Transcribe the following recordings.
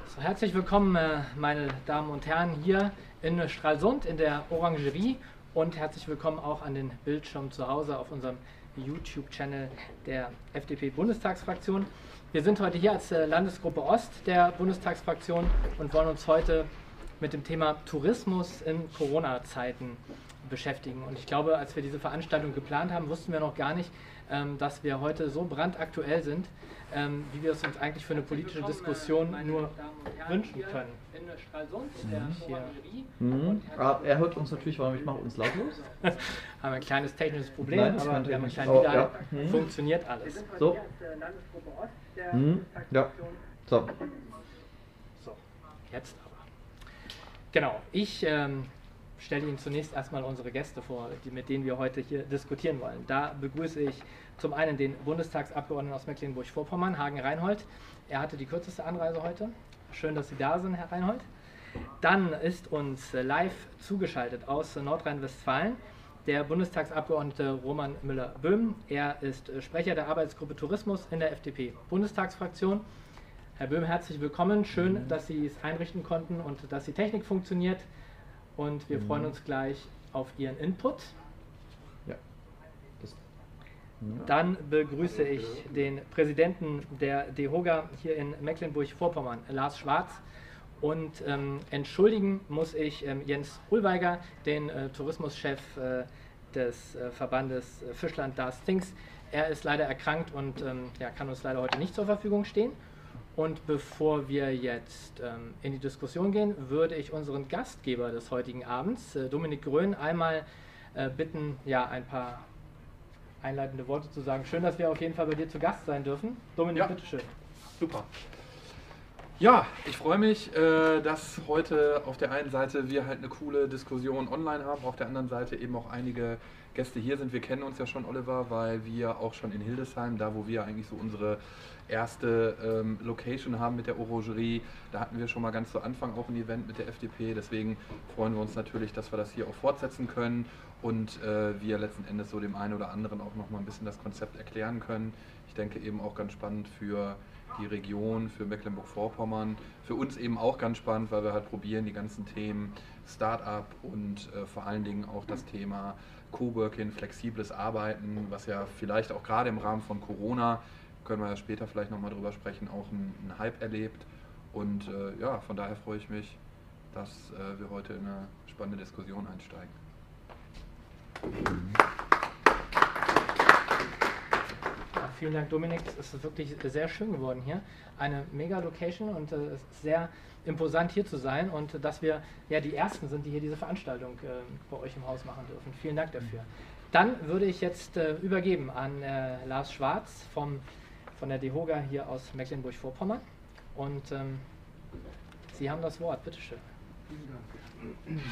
So, herzlich willkommen, meine Damen und Herren, hier in Stralsund in der Orangerie und herzlich willkommen auch an den Bildschirmen zu Hause auf unserem YouTube-Channel der FDP-Bundestagsfraktion. Wir sind heute hier als Landesgruppe Ost der Bundestagsfraktion und wollen uns heute mit dem Thema Tourismus in Corona-Zeiten beschäftigen. Und ich glaube, als wir diese Veranstaltung geplant haben, wussten wir noch gar nicht, dass wir heute so brandaktuell sind, wie wir es uns eigentlich für eine politische Diskussion nur wünschen können. Er hört uns natürlich, weil ich mache uns lautlos. Haben ein kleines technisches Problem, Nein, aber wir haben einen kleinen Widerhall. Funktioniert alles. So. Ja. So. So, jetzt aber. Genau, ich stelle Ihnen zunächst erstmal unsere Gäste vor, mit denen wir heute hier diskutieren wollen. Da begrüße ich zum einen den Bundestagsabgeordneten aus Mecklenburg-Vorpommern, Hagen Reinhold. Er hatte die kürzeste Anreise heute. Schön, dass Sie da sind, Herr Reinhold. Dann ist uns live zugeschaltet aus Nordrhein-Westfalen der Bundestagsabgeordnete Roman Müller-Böhm. Er ist Sprecher der Arbeitsgruppe Tourismus in der FDP-Bundestagsfraktion. Herr Böhm, herzlich willkommen. Schön, dass Sie es einrichten konnten und dass die Technik funktioniert. Und wir freuen uns gleich auf Ihren Input. Ja. Dann begrüße ich den Präsidenten der DEHOGA hier in Mecklenburg-Vorpommern, Lars Schwarz. Und entschuldigen muss ich Jens Ullweiger, den Tourismuschef des Verbandes Fischland Das Things. Er ist leider erkrankt und kann uns leider heute nicht zur Verfügung stehen. Und bevor wir jetzt in die Diskussion gehen, würde ich unseren Gastgeber des heutigen Abends, Dominik Grön, einmal bitten, ein paar einleitende Worte zu sagen. Schön, dass wir auf jeden Fall bei dir zu Gast sein dürfen. Dominik, bitteschön. Super. Ja, ich freue mich, dass heute auf der einen Seite wir halt eine coole Diskussion online haben, auf der anderen Seite eben auch einige Gäste hier sind. Wir kennen uns ja schon, Oliver, weil wir auch schon in Hildesheim, da wo wir eigentlich so unsere erste Location haben mit der Orangerie, da hatten wir schon mal ganz zu Anfang auch ein Event mit der FDP, deswegen freuen wir uns natürlich, dass wir das hier auch fortsetzen können und wir letzten Endes so dem einen oder anderen auch noch mal ein bisschen das Konzept erklären können. Ich denke eben auch ganz spannend für die Region, für Mecklenburg-Vorpommern, für uns eben auch ganz spannend, weil wir halt probieren, die ganzen Themen Start-up und vor allen Dingen auch das Thema Coworking, flexibles Arbeiten, was ja vielleicht auch gerade im Rahmen von Corona, können wir ja später vielleicht nochmal drüber sprechen, auch einen Hype erlebt. Und von daher freue ich mich, dass wir heute in eine spannende Diskussion einsteigen. Vielen Dank, Dominik. Es ist wirklich sehr schön geworden hier. Eine mega Location und es ist sehr imposant hier zu sein und dass wir die Ersten sind, die hier diese Veranstaltung bei euch im Haus machen dürfen. Vielen Dank dafür. Dann würde ich jetzt übergeben an Lars Schwarz von der DEHOGA hier aus Mecklenburg-Vorpommern und Sie haben das Wort. Bitte schön. Vielen Dank.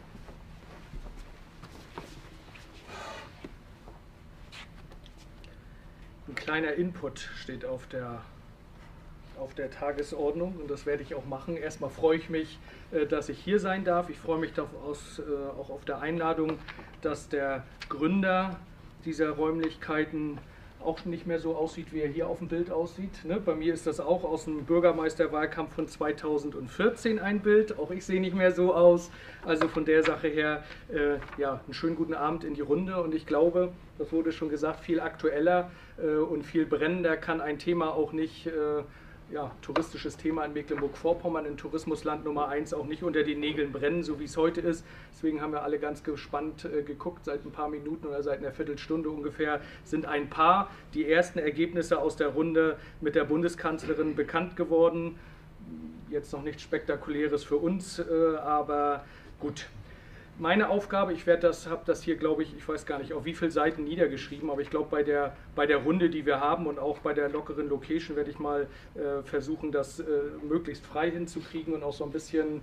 Ein kleiner Input steht auf der Tagesordnung und das werde ich auch machen. Erstmal freue ich mich, dass ich hier sein darf. Ich freue mich auch auf der Einladung, dass der Gründer dieser Räumlichkeiten auch nicht mehr so aussieht, wie er hier auf dem Bild aussieht. Ne? Bei mir ist das auch aus dem Bürgermeisterwahlkampf von 2014 ein Bild. Auch ich sehe nicht mehr so aus. Also von der Sache her, einen schönen guten Abend in die Runde. Und ich glaube, das wurde schon gesagt, viel aktueller und viel brennender kann ein Thema auch nicht, touristisches Thema in Mecklenburg-Vorpommern, in Tourismusland Nummer 1, auch nicht unter den Nägeln brennen, so wie es heute ist. Deswegen haben wir alle ganz gespannt geguckt. Seit ein paar Minuten oder seit einer Viertelstunde ungefähr sind ein paar die ersten Ergebnisse aus der Runde mit der Bundeskanzlerin bekannt geworden. Jetzt noch nichts Spektakuläres für uns, aber gut. Meine Aufgabe, habe das hier, glaube ich weiß gar nicht, auf wie viele Seiten niedergeschrieben, aber ich glaube, bei der Runde, die wir haben und auch bei der lockeren Location werde ich mal versuchen, das möglichst frei hinzukriegen und auch so ein bisschen,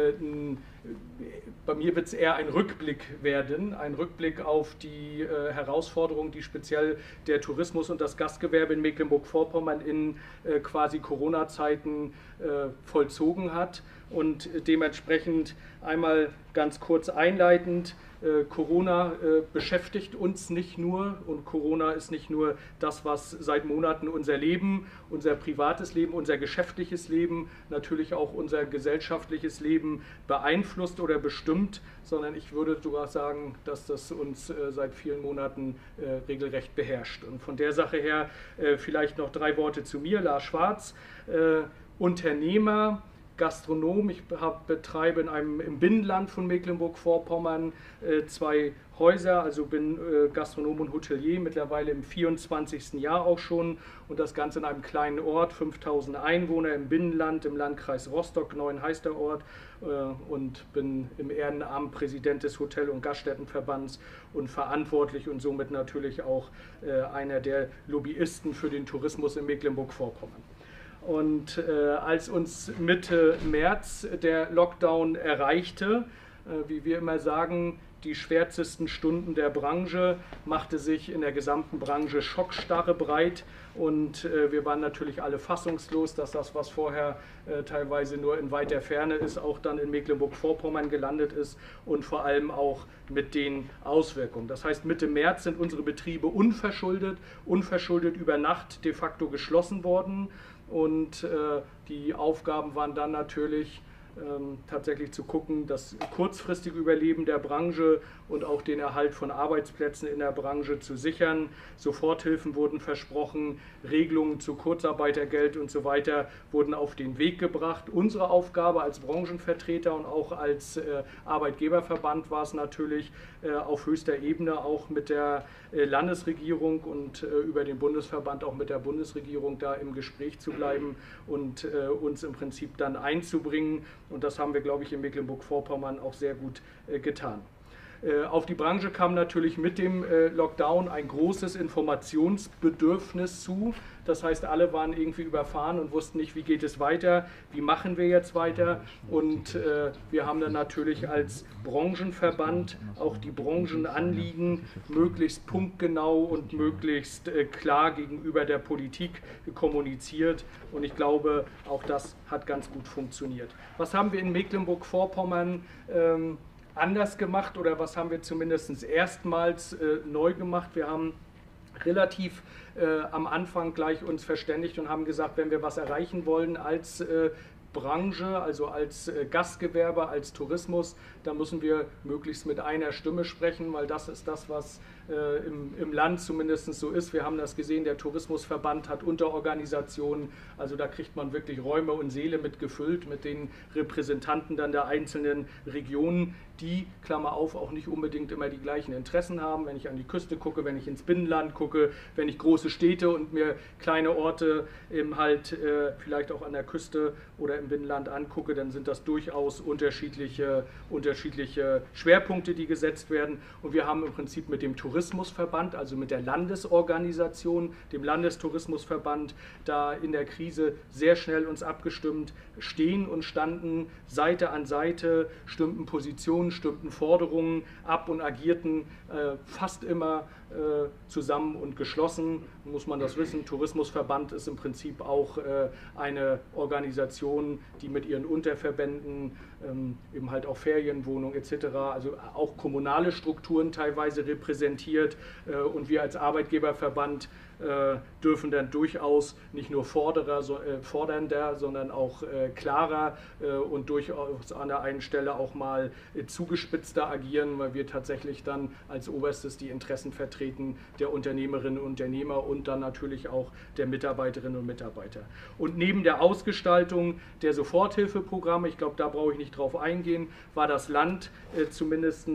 bei mir wird es eher ein Rückblick werden, ein Rückblick auf die Herausforderungen, die speziell der Tourismus und das Gastgewerbe in Mecklenburg-Vorpommern in quasi Corona-Zeiten vollzogen hat und dementsprechend einmal ganz kurz einleitend. Corona beschäftigt uns nicht nur, und Corona ist nicht nur das, was seit Monaten unser Leben, unser privates Leben, unser geschäftliches Leben, natürlich auch unser gesellschaftliches Leben beeinflusst oder bestimmt, sondern ich würde sogar sagen, dass das uns seit vielen Monaten regelrecht beherrscht. Und von der Sache her vielleicht noch 3 Worte zu mir, Lars Schwarz, Unternehmer, Gastronom. Ich betreibe im Binnenland von Mecklenburg-Vorpommern 2 Häuser, also bin Gastronom und Hotelier, mittlerweile im 24. Jahr auch schon, und das Ganze in einem kleinen Ort, 5000 Einwohner im Binnenland, im Landkreis Rostock, Neuen heißt der Ort, und bin im Ehrenamt Präsident des Hotel- und Gaststättenverbands und verantwortlich und somit natürlich auch einer der Lobbyisten für den Tourismus in Mecklenburg-Vorpommern. Und als uns Mitte März der Lockdown erreichte, wie wir immer sagen, die schwärzesten Stunden der Branche, machte sich in der gesamten Branche Schockstarre breit, und wir waren natürlich alle fassungslos, dass das, was vorher teilweise nur in weiter Ferne ist, auch dann in Mecklenburg-Vorpommern gelandet ist, und vor allem auch mit den Auswirkungen. Das heißt, Mitte März sind unsere Betriebe unverschuldet über Nacht de facto geschlossen worden. Und die Aufgaben waren dann natürlich tatsächlich zu gucken, das kurzfristige Überleben der Branche und auch den Erhalt von Arbeitsplätzen in der Branche zu sichern. Soforthilfen wurden versprochen, Regelungen zu Kurzarbeitergeld und so weiter wurden auf den Weg gebracht. Unsere Aufgabe als Branchenvertreter und auch als Arbeitgeberverband war es natürlich, auf höchster Ebene auch mit der Landesregierung und über den Bundesverband auch mit der Bundesregierung da im Gespräch zu bleiben und uns im Prinzip dann einzubringen. Und das haben wir, glaube ich, in Mecklenburg-Vorpommern auch sehr gut getan. Auf die Branche kam natürlich mit dem Lockdown ein großes Informationsbedürfnis zu. Das heißt, alle waren irgendwie überfahren und wussten nicht, wie geht es weiter, wie machen wir jetzt weiter. Und wir haben dann natürlich als Branchenverband auch die Branchenanliegen möglichst punktgenau und möglichst klar gegenüber der Politik kommuniziert. Und ich glaube, auch das hat ganz gut funktioniert. Was haben wir in Mecklenburg-Vorpommern anders gemacht, oder was haben wir zumindest erstmals neu gemacht? Wir haben relativ am Anfang gleich uns verständigt und haben gesagt, wenn wir was erreichen wollen als Branche, also als Gastgewerbe, als Tourismus, dann müssen wir möglichst mit einer Stimme sprechen, weil das ist das, was im Land zumindest so ist. Wir haben das gesehen, der Tourismusverband hat Unterorganisationen, also da kriegt man wirklich Räume und Säle mit gefüllt, mit den Repräsentanten dann der einzelnen Regionen, die, Klammer auf, auch nicht unbedingt immer die gleichen Interessen haben. Wenn ich an die Küste gucke, wenn ich ins Binnenland gucke, wenn ich große Städte und mir kleine Orte vielleicht auch an der Küste oder im Binnenland angucke, dann sind das durchaus unterschiedliche Schwerpunkte, die gesetzt werden. Und wir haben im Prinzip mit dem Tourismusverband, also mit der Landesorganisation, dem Landestourismusverband, da in der Krise sehr schnell uns abgestimmt, stehen und standen Seite an Seite, stimmten Positionen, stimmten Forderungen ab und agierten fast immer zusammen und geschlossen, muss man das wissen. Tourismusverband ist im Prinzip auch eine Organisation, die mit ihren Unterverbänden eben halt auch Ferienwohnungen etc., also auch kommunale Strukturen teilweise repräsentiert, und wir als Arbeitgeberverband dürfen dann durchaus nicht nur fordernder, sondern auch klarer und durchaus an der einen Stelle auch mal zugespitzter agieren, weil wir tatsächlich dann als Oberstes die Interessen vertreten der Unternehmerinnen und Unternehmer und dann natürlich auch der Mitarbeiterinnen und Mitarbeiter. Und neben der Ausgestaltung der Soforthilfeprogramme, ich glaube, da brauche ich nicht drauf eingehen, war das Land zumindest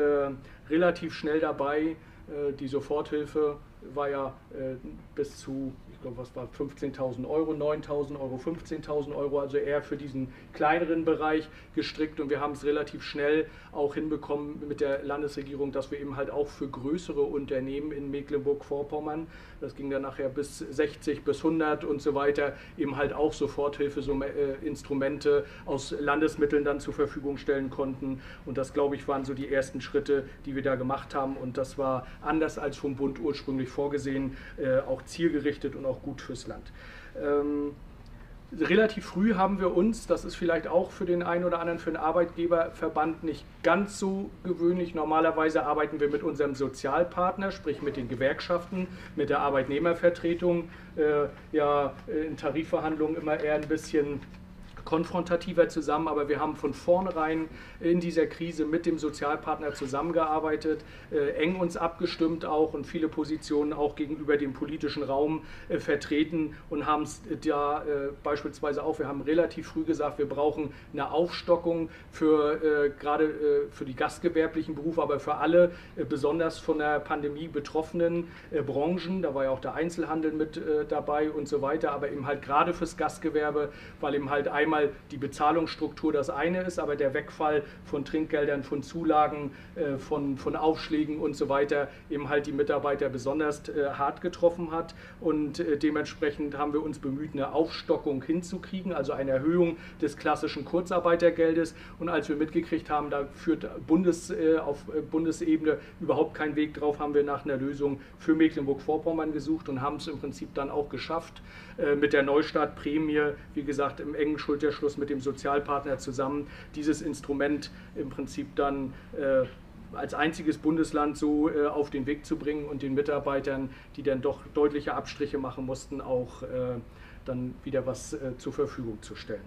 relativ schnell dabei. Die Soforthilfe war ja bis zu, ich glaube, was war 15.000 Euro, 9.000 Euro, 15.000 Euro, also eher für diesen kleineren Bereich gestrickt, und wir haben es relativ schnell auch hinbekommen mit der Landesregierung, dass wir eben halt auch für größere Unternehmen in Mecklenburg-Vorpommern, das ging dann nachher bis 60, bis 100 und so weiter, eben halt auch Soforthilfe, so Instrumente aus Landesmitteln dann zur Verfügung stellen konnten, und das, glaube ich, waren so die ersten Schritte, die wir da gemacht haben, und das war anders als vom Bund ursprünglich vorgesehen, auch zielgerichtet und auch gut fürs Land. Relativ früh haben wir uns, das ist vielleicht auch für den einen oder anderen, für den Arbeitgeberverband nicht ganz so gewöhnlich. Normalerweise arbeiten wir mit unserem Sozialpartner, sprich mit den Gewerkschaften, mit der Arbeitnehmervertretung, ja in Tarifverhandlungen immer eher ein bisschen konfrontativer zusammen, aber wir haben von vornherein in dieser Krise mit dem Sozialpartner zusammengearbeitet, eng uns abgestimmt auch und viele Positionen auch gegenüber dem politischen Raum vertreten und haben es da beispielsweise auch, wir haben relativ früh gesagt, wir brauchen eine Aufstockung für gerade für die gastgewerblichen Berufe, aber für alle besonders von der Pandemie betroffenen Branchen, da war ja auch der Einzelhandel mit dabei und so weiter, aber eben halt gerade fürs Gastgewerbe, weil eben halt einmal die Bezahlungsstruktur das eine ist, aber der Wegfall von Trinkgeldern, von Zulagen, von Aufschlägen und so weiter eben halt die Mitarbeiter besonders hart getroffen hat und dementsprechend haben wir uns bemüht, eine Aufstockung hinzukriegen, also eine Erhöhung des klassischen Kurzarbeitergeldes und als wir mitgekriegt haben, da führt auf Bundesebene überhaupt kein Weg drauf, haben wir nach einer Lösung für Mecklenburg-Vorpommern gesucht und haben es im Prinzip dann auch geschafft, mit der Neustartprämie, wie gesagt, im engen Schulterschluss mit dem Sozialpartner zusammen, dieses Instrument im Prinzip dann als einziges Bundesland so auf den Weg zu bringen und den Mitarbeitern, die dann doch deutliche Abstriche machen mussten, auch dann wieder was zur Verfügung zu stellen.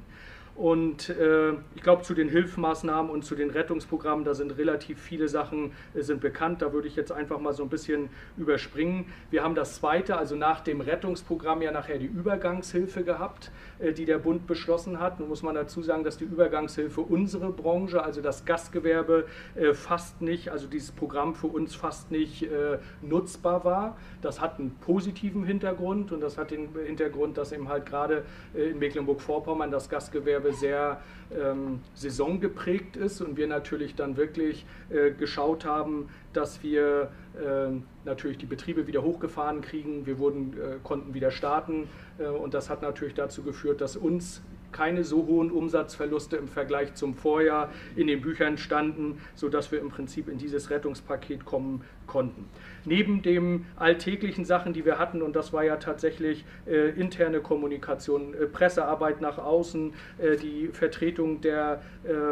Und ich glaube, zu den Hilfsmaßnahmen und zu den Rettungsprogrammen, da sind relativ viele Sachen sind bekannt. Da würde ich jetzt einfach mal so ein bisschen überspringen. Wir haben das zweite, also nach dem Rettungsprogramm ja nachher die Übergangshilfe gehabt, die der Bund beschlossen hat. Nun muss man dazu sagen, dass die Übergangshilfe unsere Branche, also das Gastgewerbe, fast nicht, also dieses Programm für uns fast nicht nutzbar war. Das hat einen positiven Hintergrund und das hat den Hintergrund, dass eben halt gerade in Mecklenburg-Vorpommern das Gastgewerbe sehr saisongeprägt ist und wir natürlich dann wirklich geschaut haben, dass wir natürlich die Betriebe wieder hochgefahren kriegen. Wir konnten wieder starten und das hat natürlich dazu geführt, dass uns keine so hohen Umsatzverluste im Vergleich zum Vorjahr in den Büchern standen, sodass wir im Prinzip in dieses Rettungspaket kommen konnten. Neben den alltäglichen Sachen, die wir hatten, und das war ja tatsächlich interne Kommunikation, Pressearbeit nach außen, die Vertretung der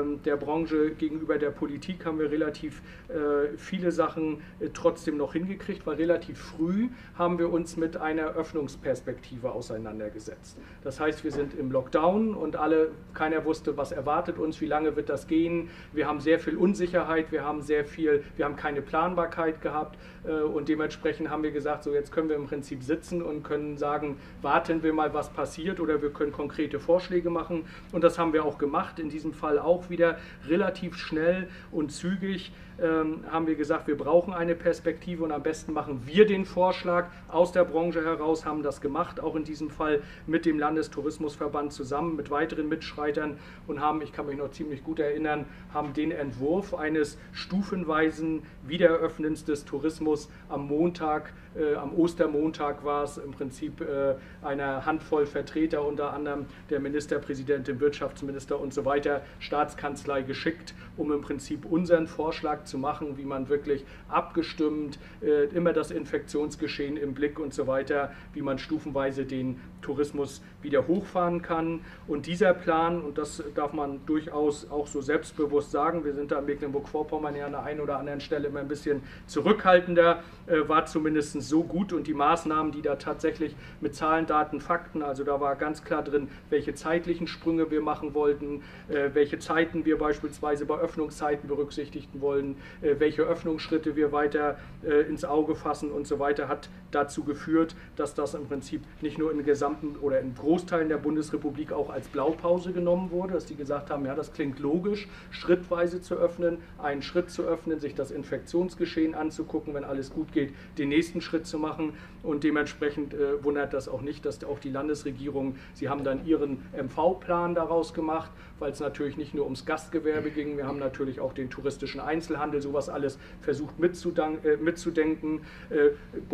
Branche gegenüber der Politik, haben wir relativ viele Sachen trotzdem noch hingekriegt, weil relativ früh haben wir uns mit einer Öffnungsperspektive auseinandergesetzt. Das heißt, wir sind im Lockdown und keiner wusste, was erwartet uns, wie lange wird das gehen. Wir haben sehr viel Unsicherheit, wir haben keine Planbarkeit gehabt und dementsprechend haben wir gesagt, so jetzt können wir im Prinzip sitzen und können sagen, warten wir mal, was passiert oder wir können konkrete Vorschläge machen und das haben wir auch gemacht, in diesem Fall auch wieder relativ schnell und zügig haben wir gesagt, wir brauchen eine Perspektive und am besten machen wir den Vorschlag aus der Branche heraus, haben das gemacht, auch in diesem Fall mit dem Landestourismusverband zusammen, mit weiteren Mitstreitern und haben, ich kann mich noch ziemlich gut erinnern, haben den Entwurf eines stufenweisen Wiedereröffnens des Tourismus am Montag, am Ostermontag war es im Prinzip einer Handvoll Vertreter, unter anderem der Ministerpräsident, dem Wirtschaftsminister und so weiter, Staatskanzlei geschickt, um im Prinzip unseren Vorschlag zu machen, wie man wirklich abgestimmt, immer das Infektionsgeschehen im Blick und so weiter, wie man stufenweise den Tourismus wieder hochfahren kann. Und dieser Plan, und das darf man durchaus auch so selbstbewusst sagen, wir sind da in Mecklenburg-Vorpommern ja an der einen oder anderen Stelle immer ein bisschen zurückhaltender, war zumindest so gut und die Maßnahmen, die da tatsächlich mit Zahlen, Daten, Fakten, also da war ganz klar drin, welche zeitlichen Sprünge wir machen wollten, welche Zeiten wir beispielsweise bei Öffnungszeiten berücksichtigen wollen, welche Öffnungsschritte wir weiter ins Auge fassen und so weiter, hat dazu geführt, dass das im Prinzip nicht nur in gesamten oder in Großteilen der Bundesrepublik auch als Blaupause genommen wurde, dass die gesagt haben, ja, das klingt logisch, schrittweise zu öffnen, einen Schritt zu öffnen, sich das Infektionsgeschehen anzugucken, wenn alles gut geht, den nächsten Schritt zu machen und dementsprechend wundert das auch nicht, dass auch die Landesregierung, sie haben dann ihren MV-Plan daraus gemacht, weil es natürlich nicht nur ums Gastgewerbe ging, wir haben natürlich auch den touristischen Einzelhandel, sowas alles versucht mitzudenken, Bootschad,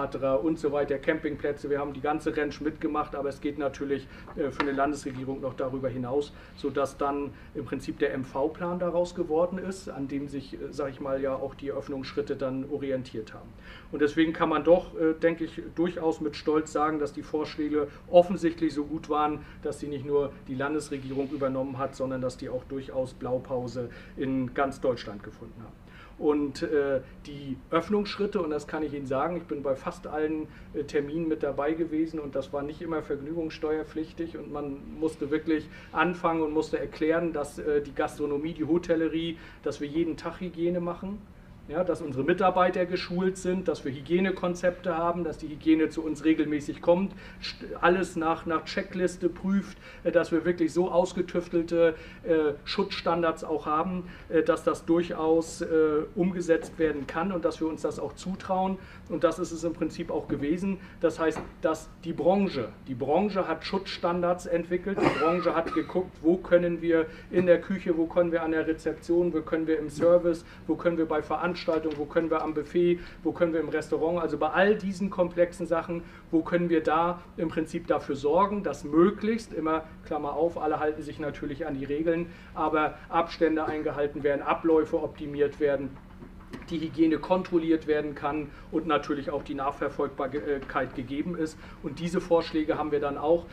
Charterer und so weiter, Campingplätze. Wir haben die ganze Ranch mitgemacht, aber es geht natürlich für eine Landesregierung noch darüber hinaus, sodass dann im Prinzip der MV-Plan daraus geworden ist, an dem sich, sage ich mal, ja auch die Öffnungsschritte dann orientiert haben. Und deswegen kann man doch, denke ich, durchaus mit Stolz sagen, dass die Vorschläge offensichtlich so gut waren, dass sie nicht nur die Landesregierung übernommen hat, sondern dass die auch durchaus Blaupause in ganz Deutschland gefunden haben. Und die Öffnungsschritte, und das kann ich Ihnen sagen, ich bin bei fast allen Terminen mit dabei gewesen und das war nicht immer vergnügungssteuerpflichtig und man musste wirklich anfangen und musste erklären, dass die Gastronomie, die Hotellerie, dass wir jeden Tag Hygiene machen. Ja, dass unsere Mitarbeiter geschult sind, dass wir Hygienekonzepte haben, dass die Hygiene zu uns regelmäßig kommt, alles nach Checkliste prüft, dass wir wirklich so ausgetüftelte Schutzstandards auch haben, dass das durchaus umgesetzt werden kann und dass wir uns das auch zutrauen. Und das ist es im Prinzip auch gewesen. Das heißt, dass die Branche hat Schutzstandards entwickelt, die Branche hat geguckt, wo können wir in der Küche, wo können wir an der Rezeption, wo können wir im Service, wo können wir bei Veranstaltungen, wo können wir am Buffet, wo können wir im Restaurant, also bei all diesen komplexen Sachen, wo können wir da im Prinzip dafür sorgen, dass möglichst, immer Klammer auf, alle halten sich natürlich an die Regeln, aber Abstände eingehalten werden, Abläufe optimiert werden, die Hygiene kontrolliert werden kann und natürlich auch die Nachverfolgbarkeit gegeben ist. Und diese Vorschläge haben wir dann auch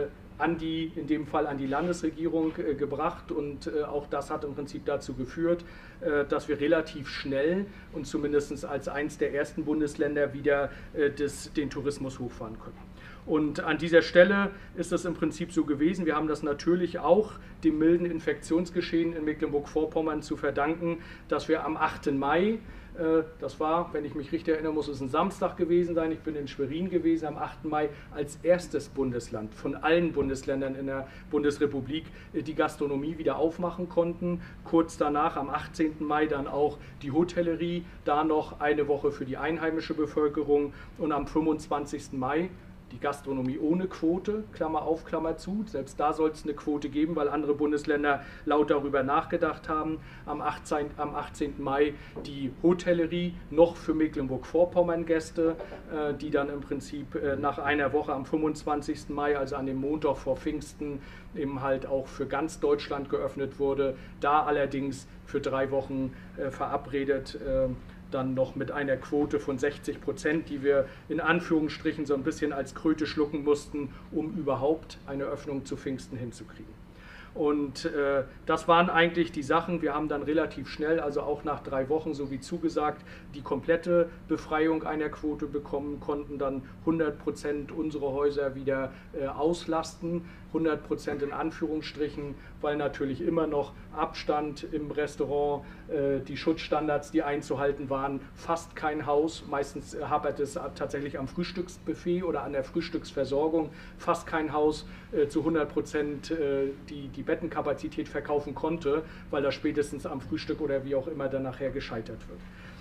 in dem Fall an die Landesregierung gebracht und auch das hat im Prinzip dazu geführt, dass wir relativ schnell und zumindest als eins der ersten Bundesländer wieder den Tourismus hochfahren können. Und an dieser Stelle ist es im Prinzip so gewesen, wir haben das natürlich auch dem milden Infektionsgeschehen in Mecklenburg-Vorpommern zu verdanken, dass wir am 8. Mai, das war, wenn ich mich richtig erinnern muss, es ein Samstag gewesen sein, ich bin in Schwerin gewesen, am 8. Mai als erstes Bundesland von allen Bundesländern in der Bundesrepublik die Gastronomie wieder aufmachen konnten. Kurz danach, am 18. Mai, dann auch die Hotellerie, da noch eine Woche für die einheimische Bevölkerung und am 25. Mai die Gastronomie ohne Quote, Klammer auf, Klammer zu. Selbst da soll es eine Quote geben, weil andere Bundesländer laut darüber nachgedacht haben. Am 18. Mai die Hotellerie noch für Mecklenburg-Vorpommern Gäste, die dann im Prinzip nach einer Woche am 25. Mai, also an dem Montag vor Pfingsten, eben halt auch für ganz Deutschland geöffnet wurde. Da allerdings für 3 Wochen verabredet, dann noch mit einer Quote von 60%, die wir in Anführungsstrichen so ein bisschen als Kröte schlucken mussten, um überhaupt eine Öffnung zu Pfingsten hinzukriegen. Und das waren eigentlich die Sachen. Wir haben dann relativ schnell, also auch nach 3 Wochen, so wie zugesagt, die komplette Befreiung einer Quote bekommen, konnten dann 100% unsere Häuser wieder auslasten. 100% in Anführungsstrichen, weil natürlich immer noch Abstand im Restaurant, die Schutzstandards, die einzuhalten waren, fast kein Haus, meistens hapert es tatsächlich am Frühstücksbuffet oder an der Frühstücksversorgung, fast kein Haus zu 100% die Bettenkapazität verkaufen konnte, weil das spätestens am Frühstück oder wie auch immer dann nachher gescheitert wird.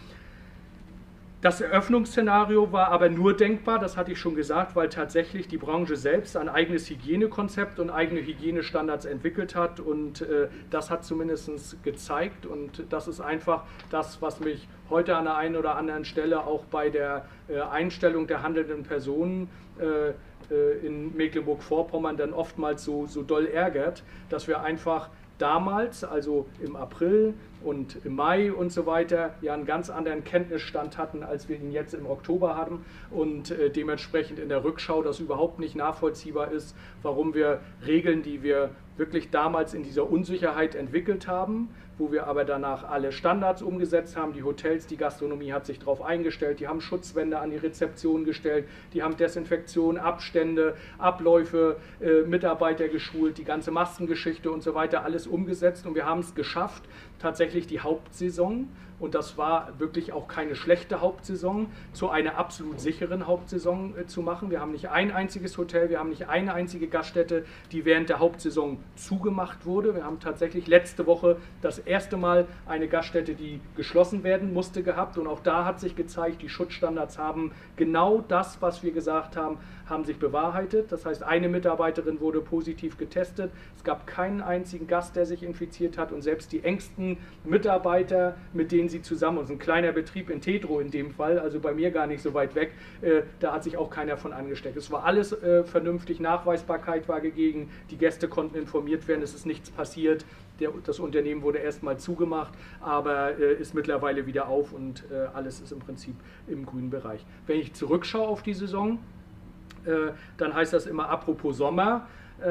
Das Eröffnungsszenario war aber nur denkbar, das hatte ich schon gesagt, weil tatsächlich die Branche selbst ein eigenes Hygienekonzept und eigene Hygienestandards entwickelt hat und das hat zumindest gezeigt und das ist einfach das, was mich heute an der einen oder anderen Stelle auch bei der Einstellung der handelnden Personen in Mecklenburg-Vorpommern dann oftmals so doll ärgert, dass wir einfach damals, also im April und im Mai und so weiter, ja einen ganz anderen Kenntnisstand hatten, als wir ihn jetzt im Oktober haben und dementsprechend in der Rückschau das überhaupt nicht nachvollziehbar ist, warum wir Regeln, die wir wirklich damals in dieser Unsicherheit entwickelt haben, wo wir aber danach alle Standards umgesetzt haben, die Hotels, die Gastronomie hat sich darauf eingestellt, die haben Schutzwände an die Rezeption gestellt, die haben Desinfektion, Abstände, Abläufe, Mitarbeiter geschult, die ganze Maskengeschichte und so weiter, alles umgesetzt und wir haben es geschafft, tatsächlich die Hauptsaison, und das war wirklich auch keine schlechte Hauptsaison, zu einer absolut sicheren Hauptsaison zu machen. Wir haben nicht ein einziges Hotel, wir haben nicht eine einzige Gaststätte, die während der Hauptsaison zugemacht wurde. Wir haben tatsächlich letzte Woche das erste Mal eine Gaststätte, die geschlossen werden musste, gehabt. Und auch da hat sich gezeigt, die Schutzstandards haben genau das, was wir gesagt haben, haben sich bewahrheitet. Das heißt, eine Mitarbeiterin wurde positiv getestet. Es gab keinen einzigen Gast, der sich infiziert hat. Und selbst die engsten Mitarbeiter, mit denen sie zusammen, und ein kleiner Betrieb in Tetro in dem Fall, also bei mir gar nicht so weit weg, da hat sich auch keiner von angesteckt. Es war alles vernünftig, Nachweisbarkeit war gegeben, die Gäste konnten informiert werden, es ist nichts passiert. Das Unternehmen wurde erstmal zugemacht, aber ist mittlerweile wieder auf und alles ist im Prinzip im grünen Bereich. Wenn ich zurückschaue auf die Saison, dann heißt das immer apropos Sommer.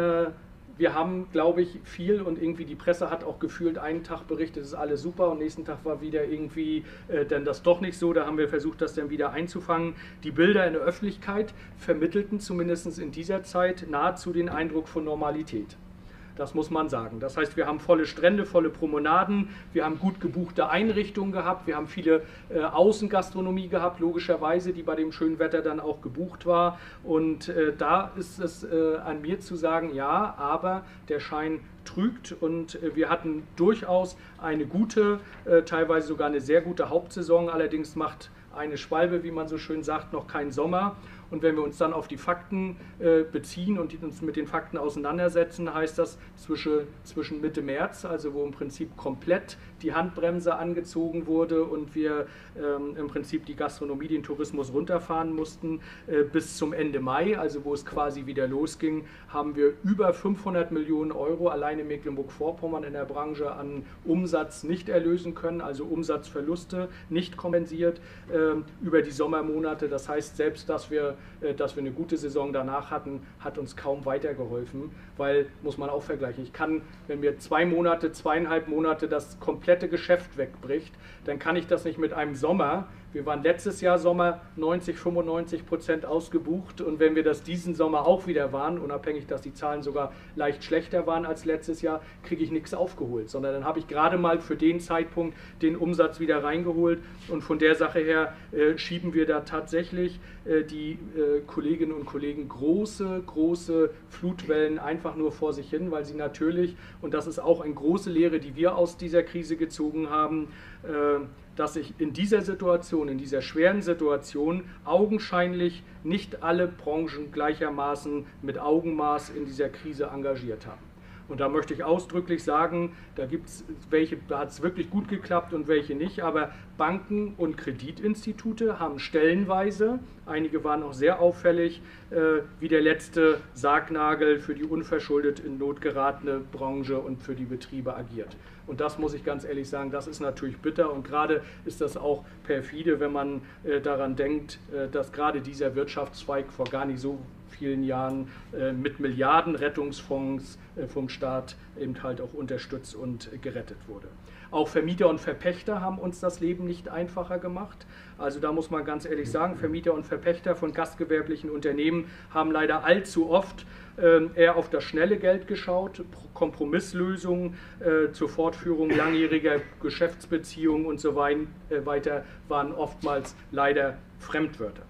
Wir haben, glaube ich, viel und irgendwie die Presse hat auch gefühlt einen Tag berichtet, es ist alles super und nächsten Tag war wieder irgendwie dann das doch nicht so. Da haben wir versucht, das dann wieder einzufangen. Die Bilder in der Öffentlichkeit vermittelten zumindest in dieser Zeit nahezu den Eindruck von Normalität. Das muss man sagen. Das heißt, wir haben volle Strände, volle Promenaden, wir haben gut gebuchte Einrichtungen gehabt, wir haben viele Außengastronomie gehabt, logischerweise, die bei dem schönen Wetter dann auch gebucht war. Und da ist es an mir zu sagen, ja, aber der Schein trügt und wir hatten durchaus eine gute, teilweise sogar eine sehr gute Hauptsaison. Allerdings macht eine Schwalbe, wie man so schön sagt, noch keinen Sommer. Und wenn wir uns dann auf die Fakten beziehen und uns mit den Fakten auseinandersetzen, heißt das zwischen Mitte März, also wo im Prinzip komplett die Handbremse angezogen wurde und wir im Prinzip die Gastronomie, den Tourismus runterfahren mussten, bis zum Ende Mai, also wo es quasi wieder losging, haben wir über 500 Millionen Euro alleine Mecklenburg-Vorpommern in der Branche an Umsatz nicht erlösen können, also Umsatzverluste nicht kompensiert über die Sommermonate. Das heißt, selbst dass wir eine gute Saison danach hatten, hat uns kaum weitergeholfen, weil, muss man auch vergleichen, ich kann, wenn mir 2 Monate, 2,5 Monate das komplette Geschäft wegbricht, dann kann ich das nicht mit einem Sommer. Wir waren letztes Jahr Sommer 90–95% ausgebucht und wenn wir das diesen Sommer auch wieder waren, unabhängig, dass die Zahlen sogar leicht schlechter waren als letztes Jahr, kriege ich nichts aufgeholt, sondern dann habe ich gerade mal für den Zeitpunkt den Umsatz wieder reingeholt und von der Sache her schieben wir da tatsächlich die Kolleginnen und Kollegen große Flutwellen einfach nur vor sich hin, weil sie natürlich, und das ist auch eine große Lehre, die wir aus dieser Krise gezogen haben, dass sich in dieser Situation, in dieser schweren Situation, augenscheinlich nicht alle Branchen gleichermaßen mit Augenmaß in dieser Krise engagiert haben. Und da möchte ich ausdrücklich sagen, da gibt es welche, da hat es wirklich gut geklappt und welche nicht, aber Banken und Kreditinstitute haben stellenweise, einige waren auch sehr auffällig, wie der letzte Sargnagel für die unverschuldet in Not geratene Branche und für die Betriebe agiert. Und das muss ich ganz ehrlich sagen, das ist natürlich bitter und gerade ist das auch perfide, wenn man daran denkt, dass gerade dieser Wirtschaftszweig vor gar nicht so vielen Jahren mit Milliarden Rettungsfonds vom Staat eben halt auch unterstützt und gerettet wurde. Auch Vermieter und Verpächter haben uns das Leben nicht einfacher gemacht. Also da muss man ganz ehrlich sagen, Vermieter und Verpächter von gastgewerblichen Unternehmen haben leider allzu oft eher auf das schnelle Geld geschaut. Kompromisslösungen zur Fortführung langjähriger Geschäftsbeziehungen und so weiter waren oftmals leider Fremdwörter.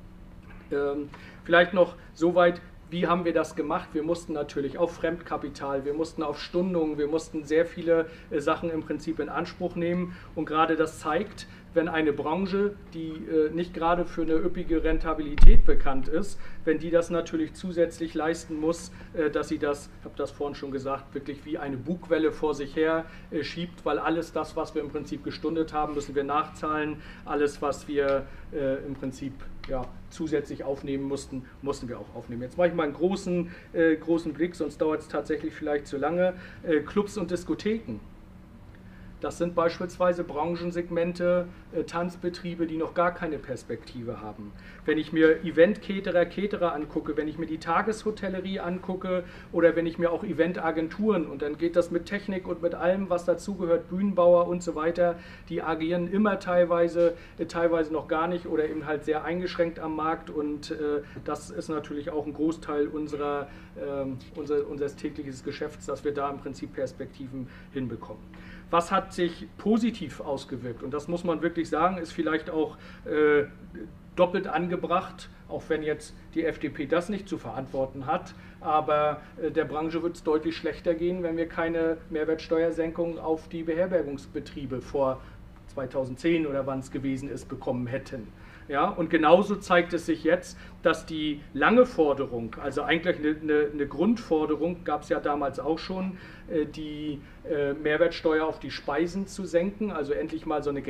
Vielleicht noch soweit, wie haben wir das gemacht? Wir mussten natürlich auf Fremdkapital, wir mussten auf Stundungen, wir mussten sehr viele Sachen im Prinzip in Anspruch nehmen. Und gerade das zeigt, wenn eine Branche, die nicht gerade für eine üppige Rentabilität bekannt ist, wenn die das natürlich zusätzlich leisten muss, dass sie das, ich habe das vorhin schon gesagt, wirklich wie eine Bugwelle vor sich her schiebt, weil alles das, was wir im Prinzip gestundet haben, müssen wir nachzahlen. Alles, was wir im Prinzip zusätzlich aufnehmen mussten, mussten wir auch aufnehmen. Jetzt mache ich mal einen großen Blick, sonst dauert es tatsächlich vielleicht zu lange. Clubs und Diskotheken. Das sind beispielsweise Branchensegmente, Tanzbetriebe, die noch gar keine Perspektive haben. Wenn ich mir Event-Caterer angucke, wenn ich mir die Tageshotellerie angucke oder wenn ich mir auch Eventagenturen, und dann geht das mit Technik und mit allem, was dazugehört, Bühnenbauer und so weiter, die agieren immer teilweise noch gar nicht oder eben halt sehr eingeschränkt am Markt und das ist natürlich auch ein Großteil unseres täglichen Geschäfts, dass wir da im Prinzip Perspektiven hinbekommen. Was hat sich positiv ausgewirkt? Und das muss man wirklich sagen, ist vielleicht auch doppelt angebracht, auch wenn jetzt die FDP das nicht zu verantworten hat. aber der Branche wird es deutlich schlechter gehen, wenn wir keine Mehrwertsteuersenkung auf die Beherbergungsbetriebe vor 2010 oder wann es gewesen ist, bekommen hätten. Ja, und genauso zeigt es sich jetzt, dass die lange Forderung, also eigentlich eine Grundforderung, gab es ja damals auch schon, die Mehrwertsteuer auf die Speisen zu senken, also endlich mal so eine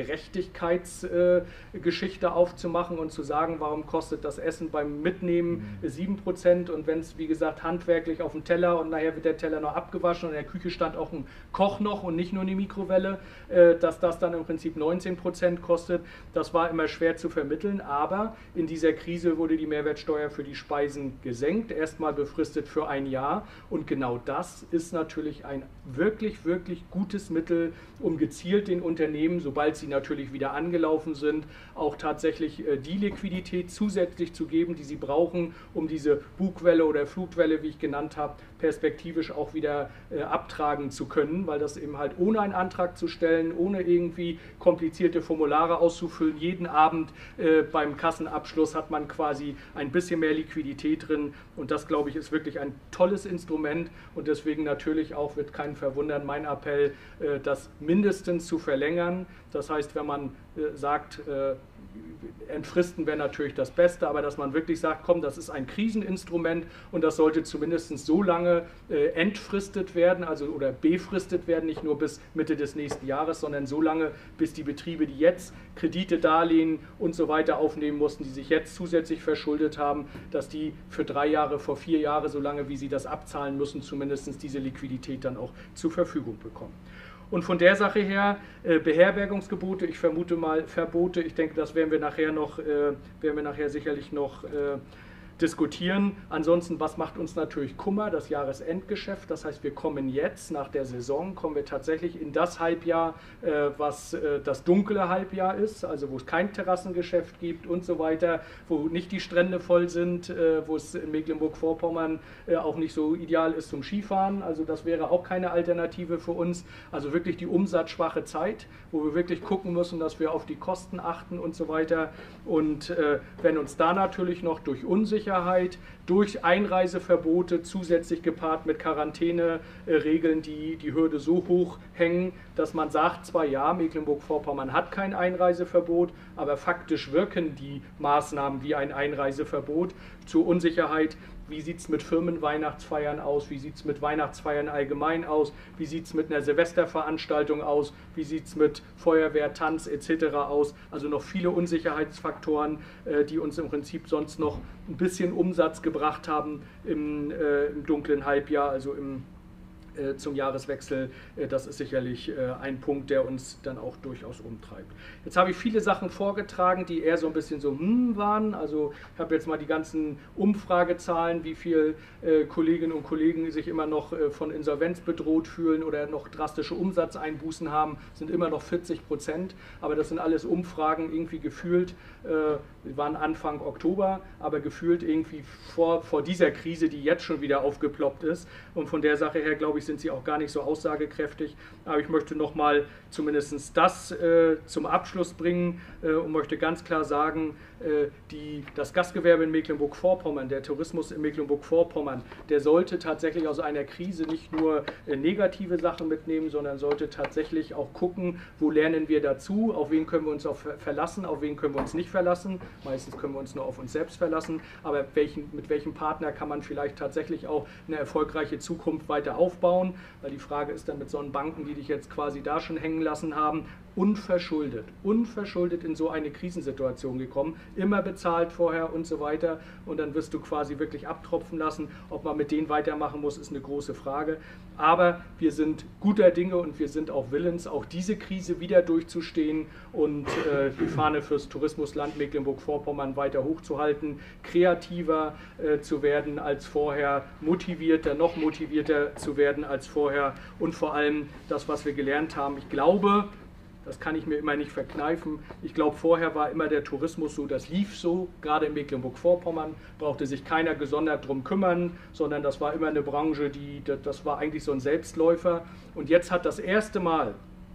Gerechtigkeitsgeschichte aufzumachen und zu sagen, warum kostet das Essen beim Mitnehmen 7% und wenn es, wie gesagt, handwerklich auf dem Teller und nachher wird der Teller noch abgewaschen und in der Küche stand auch ein Koch noch und nicht nur eine Mikrowelle, dass das dann im Prinzip 19% kostet, das war immer schwer zu vermitteln, aber in dieser Krise wurde die Mehrwertsteuer für die Speisen gesenkt, erstmal befristet für ein Jahr und genau das ist natürlich ein wirklich gutes Mittel, um gezielt den Unternehmen, sobald sie natürlich wieder angelaufen sind, auch tatsächlich die Liquidität zusätzlich zu geben, die sie brauchen, um diese Bugwelle oder Flutwelle, wie ich genannt habe, perspektivisch auch wieder abtragen zu können, weil das eben halt ohne einen Antrag zu stellen, ohne irgendwie komplizierte Formulare auszufüllen, jeden Abend beim Kassenabschluss hat man quasi ein bisschen mehr Liquidität drin und das, glaube ich, ist wirklich ein tolles Instrument und deswegen natürlich auch, wird keinen verwundern, mein Appell, das mindestens zu verlängern. Das heißt, wenn man sagt, entfristen wäre natürlich das Beste, aber dass man wirklich sagt, komm, das ist ein Kriseninstrument und das sollte zumindest so lange entfristet werden, also oder befristet werden, nicht nur bis Mitte des nächsten Jahres, sondern so lange, bis die Betriebe, die jetzt Kredite, Darlehen und so weiter aufnehmen mussten, die sich jetzt zusätzlich verschuldet haben, dass die für 3 Jahre, vor 4 Jahre, so lange wie sie das abzahlen müssen, zumindest diese Liquidität dann auch zur Verfügung bekommen. Und von der Sache her, Beherbergungsgebote, ich vermute mal Verbote, ich denke, das werden wir nachher sicherlich noch diskutieren. Ansonsten, was macht uns natürlich Kummer? Das Jahresendgeschäft. Das heißt, wir kommen jetzt, nach der Saison, kommen wir tatsächlich in das Halbjahr, was das dunkle Halbjahr ist, also wo es kein Terrassengeschäft gibt und so weiter, wo nicht die Strände voll sind, wo es in Mecklenburg-Vorpommern auch nicht so ideal ist zum Skifahren. Also das wäre auch keine Alternative für uns. Also wirklich die umsatzschwache Zeit, wo wir wirklich gucken müssen, dass wir auf die Kosten achten und so weiter. Und wenn uns da natürlich noch durch Unsicherheit, durch Einreiseverbote zusätzlich gepaart mit Quarantäneregeln, die die Hürde so hoch hängen, dass man sagt, zwar ja, Mecklenburg-Vorpommern hat kein Einreiseverbot, aber faktisch wirken die Maßnahmen wie ein Einreiseverbot zur Unsicherheit. Wie sieht es mit Firmenweihnachtsfeiern aus? Wie sieht es mit Weihnachtsfeiern allgemein aus? Wie sieht es mit einer Silvesterveranstaltung aus? Wie sieht es mit Feuerwehr, Tanz etc. aus? Also noch viele Unsicherheitsfaktoren, die uns im Prinzip sonst noch ein bisschen Umsatz gebracht haben im dunklen Halbjahr, also zum Jahreswechsel. Das ist sicherlich ein Punkt, der uns dann auch durchaus umtreibt. Jetzt habe ich viele Sachen vorgetragen, die eher so ein bisschen so waren. Also ich habe jetzt mal die ganzen Umfragezahlen, wie viele Kolleginnen und Kollegen sich immer noch von Insolvenz bedroht fühlen oder noch drastische Umsatzeinbußen haben, sind immer noch 40%. Aber das sind alles Umfragen irgendwie gefühlt, die waren Anfang Oktober, aber gefühlt irgendwie vor dieser Krise, die jetzt schon wieder aufgeploppt ist. Und von der Sache her, glaube ich, sind sie auch gar nicht so aussagekräftig. Aber ich möchte nochmal zumindest das zum Abschluss bringen und möchte ganz klar sagen, das Gastgewerbe in Mecklenburg-Vorpommern, der Tourismus in Mecklenburg-Vorpommern, der sollte tatsächlich aus einer Krise nicht nur negative Sachen mitnehmen, sondern sollte tatsächlich auch gucken, wo lernen wir dazu, auf wen können wir uns auch verlassen, auf wen können wir uns nicht verlassen. Meistens können wir uns nur auf uns selbst verlassen, aber mit welchem Partner kann man vielleicht tatsächlich auch eine erfolgreiche Zukunft weiter aufbauen, weil die Frage ist dann mit so Banken, die dich jetzt quasi da schon hängen lassen haben, unverschuldet in so eine Krisensituation gekommen, immer bezahlt vorher und so weiter und dann wirst du quasi wirklich abtropfen lassen. Ob man mit denen weitermachen muss, ist eine große Frage, aber wir sind guter Dinge und wir sind auch willens, auch diese Krise wieder durchzustehen und die Fahne fürs Tourismusland Mecklenburg-Vorpommern weiter hochzuhalten, kreativer zu werden als vorher, noch motivierter zu werden als vorher und vor allem das, was wir gelernt haben. Ich glaube, das kann ich mir immer nicht verkneifen. Ich glaube, vorher war immer der Tourismus so, das lief so, gerade in Mecklenburg-Vorpommern, brauchte sich keiner gesondert drum kümmern, sondern das war immer eine Branche, das war eigentlich so ein Selbstläufer. Und jetzt hat das erste Mal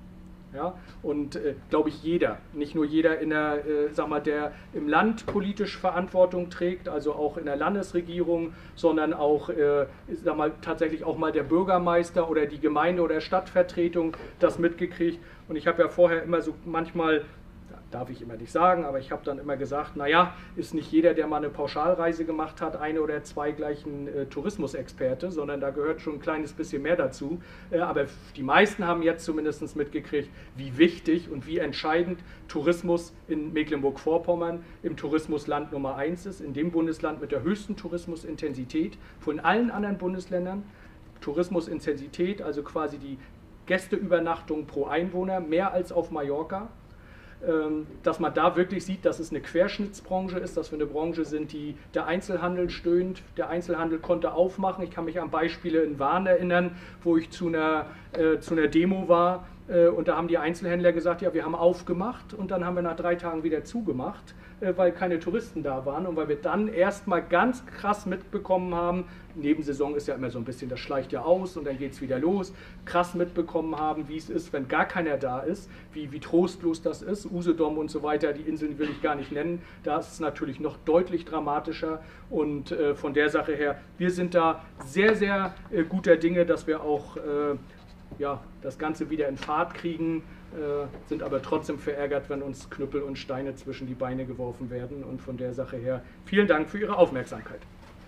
Ja? Und glaube ich, jeder, nicht nur jeder in der, der im Land politisch Verantwortung trägt, also auch in der Landesregierung, sondern auch tatsächlich auch mal der Bürgermeister oder die Gemeinde- oder Stadtvertretung das mitgekriegt. Und ich habe ja vorher immer so manchmal, darf ich immer nicht sagen, aber ich habe dann immer gesagt, naja, ist nicht jeder, der mal eine Pauschalreise gemacht hat, eine oder zwei gleich ein Tourismusexperte, sondern da gehört schon ein kleines bisschen mehr dazu. Aber die meisten haben jetzt zumindest mitgekriegt, wie wichtig und wie entscheidend Tourismus in Mecklenburg-Vorpommern im Tourismusland Nummer 1 ist, in dem Bundesland mit der höchsten Tourismusintensität von allen anderen Bundesländern. Tourismusintensität, also quasi die Gästeübernachtung pro Einwohner, mehr als auf Mallorca. Dass man da wirklich sieht, dass es eine Querschnittsbranche ist, dass wir eine Branche sind, die der Einzelhandel stöhnt. Der Einzelhandel konnte aufmachen. Ich kann mich an Beispiele in Waren erinnern, wo ich zu einer Demo war und da haben die Einzelhändler gesagt, ja, wir haben aufgemacht und dann haben wir nach 3 Tagen wieder zugemacht, weil keine Touristen da waren und weil wir dann erstmal ganz krass mitbekommen haben, Nebensaison ist ja immer so ein bisschen, das schleicht ja aus und dann geht es wieder los, krass mitbekommen haben, wie es ist, wenn gar keiner da ist, wie trostlos das ist, Usedom und so weiter, die Inseln will ich gar nicht nennen, da ist es natürlich noch deutlich dramatischer und von der Sache her, wir sind da sehr, sehr guter Dinge, dass wir auch das Ganze wieder in Fahrt kriegen, sind aber trotzdem verärgert, wenn uns Knüppel und Steine zwischen die Beine geworfen werden. Und von der Sache her vielen Dank für Ihre Aufmerksamkeit.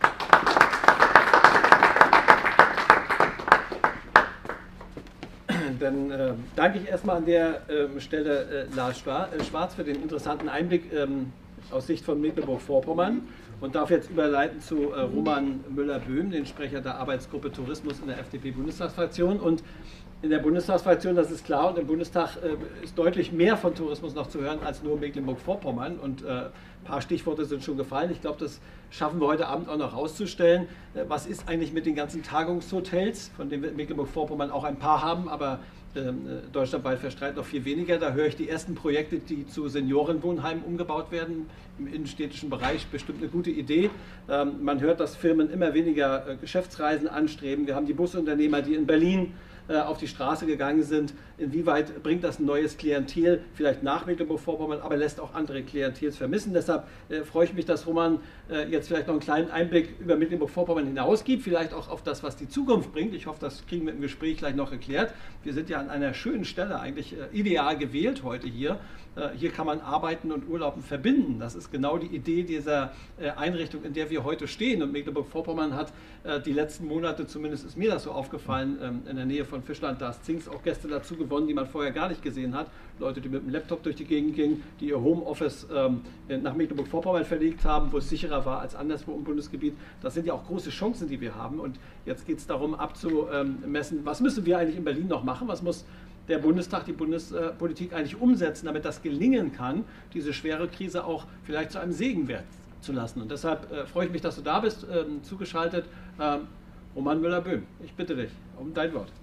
Dann danke ich erstmal an der Stelle Lars Schwarz für den interessanten Einblick aus Sicht von Mecklenburg-Vorpommern und darf jetzt überleiten zu Roman Müller-Böhm, den Sprecher der Arbeitsgruppe Tourismus in der FDP-Bundestagsfraktion. Und in der Bundestagsfraktion, das ist klar, und im Bundestag ist deutlich mehr von Tourismus noch zu hören als nur Mecklenburg-Vorpommern. Und ein paar Stichworte sind schon gefallen. Ich glaube, das schaffen wir heute Abend auch noch herauszustellen. Was ist eigentlich mit den ganzen Tagungshotels, von denen wir in Mecklenburg-Vorpommern auch ein paar haben, aber deutschlandweit verstreut noch viel weniger. Da höre ich die ersten Projekte, die zu Seniorenwohnheimen umgebaut werden, im innenstädtischen Bereich, bestimmt eine gute Idee. Man hört, dass Firmen immer weniger Geschäftsreisen anstreben. Wir haben die Busunternehmer, die in Berlin auf die Straße gegangen sind. Inwieweit bringt das ein neues Klientel, vielleicht nach Mecklenburg-Vorpommern, aber lässt auch andere Klientels vermissen. Deshalb freue ich mich, dass Roman jetzt vielleicht noch einen kleinen Einblick über Mecklenburg-Vorpommern hinaus gibt, vielleicht auch auf das, was die Zukunft bringt. Ich hoffe, das kriegen wir im Gespräch gleich noch erklärt. Wir sind ja an einer schönen Stelle, eigentlich ideal gewählt heute hier. Hier kann man Arbeiten und Urlauben verbinden. Das ist genau die Idee dieser Einrichtung, in der wir heute stehen. Und Mecklenburg-Vorpommern hat die letzten Monate, zumindest ist mir das so aufgefallen, in der Nähe von Fischland, da ist Zingst auch Gäste dazu gewonnen, die man vorher gar nicht gesehen hat. Leute, die mit dem Laptop durch die Gegend gingen, die ihr Homeoffice nach Mecklenburg-Vorpommern verlegt haben, wo es sicherer war als anderswo im Bundesgebiet. Das sind ja auch große Chancen, die wir haben. Und jetzt geht es darum, abzumessen, was müssen wir eigentlich in Berlin noch machen, was muss der Bundestag, die Bundespolitik eigentlich umsetzen, damit das gelingen kann, diese schwere Krise auch vielleicht zu einem Segen werden zu lassen. Und deshalb freue ich mich, dass du da bist, zugeschaltet. Roman Müller-Böhm, ich bitte dich um dein Wort.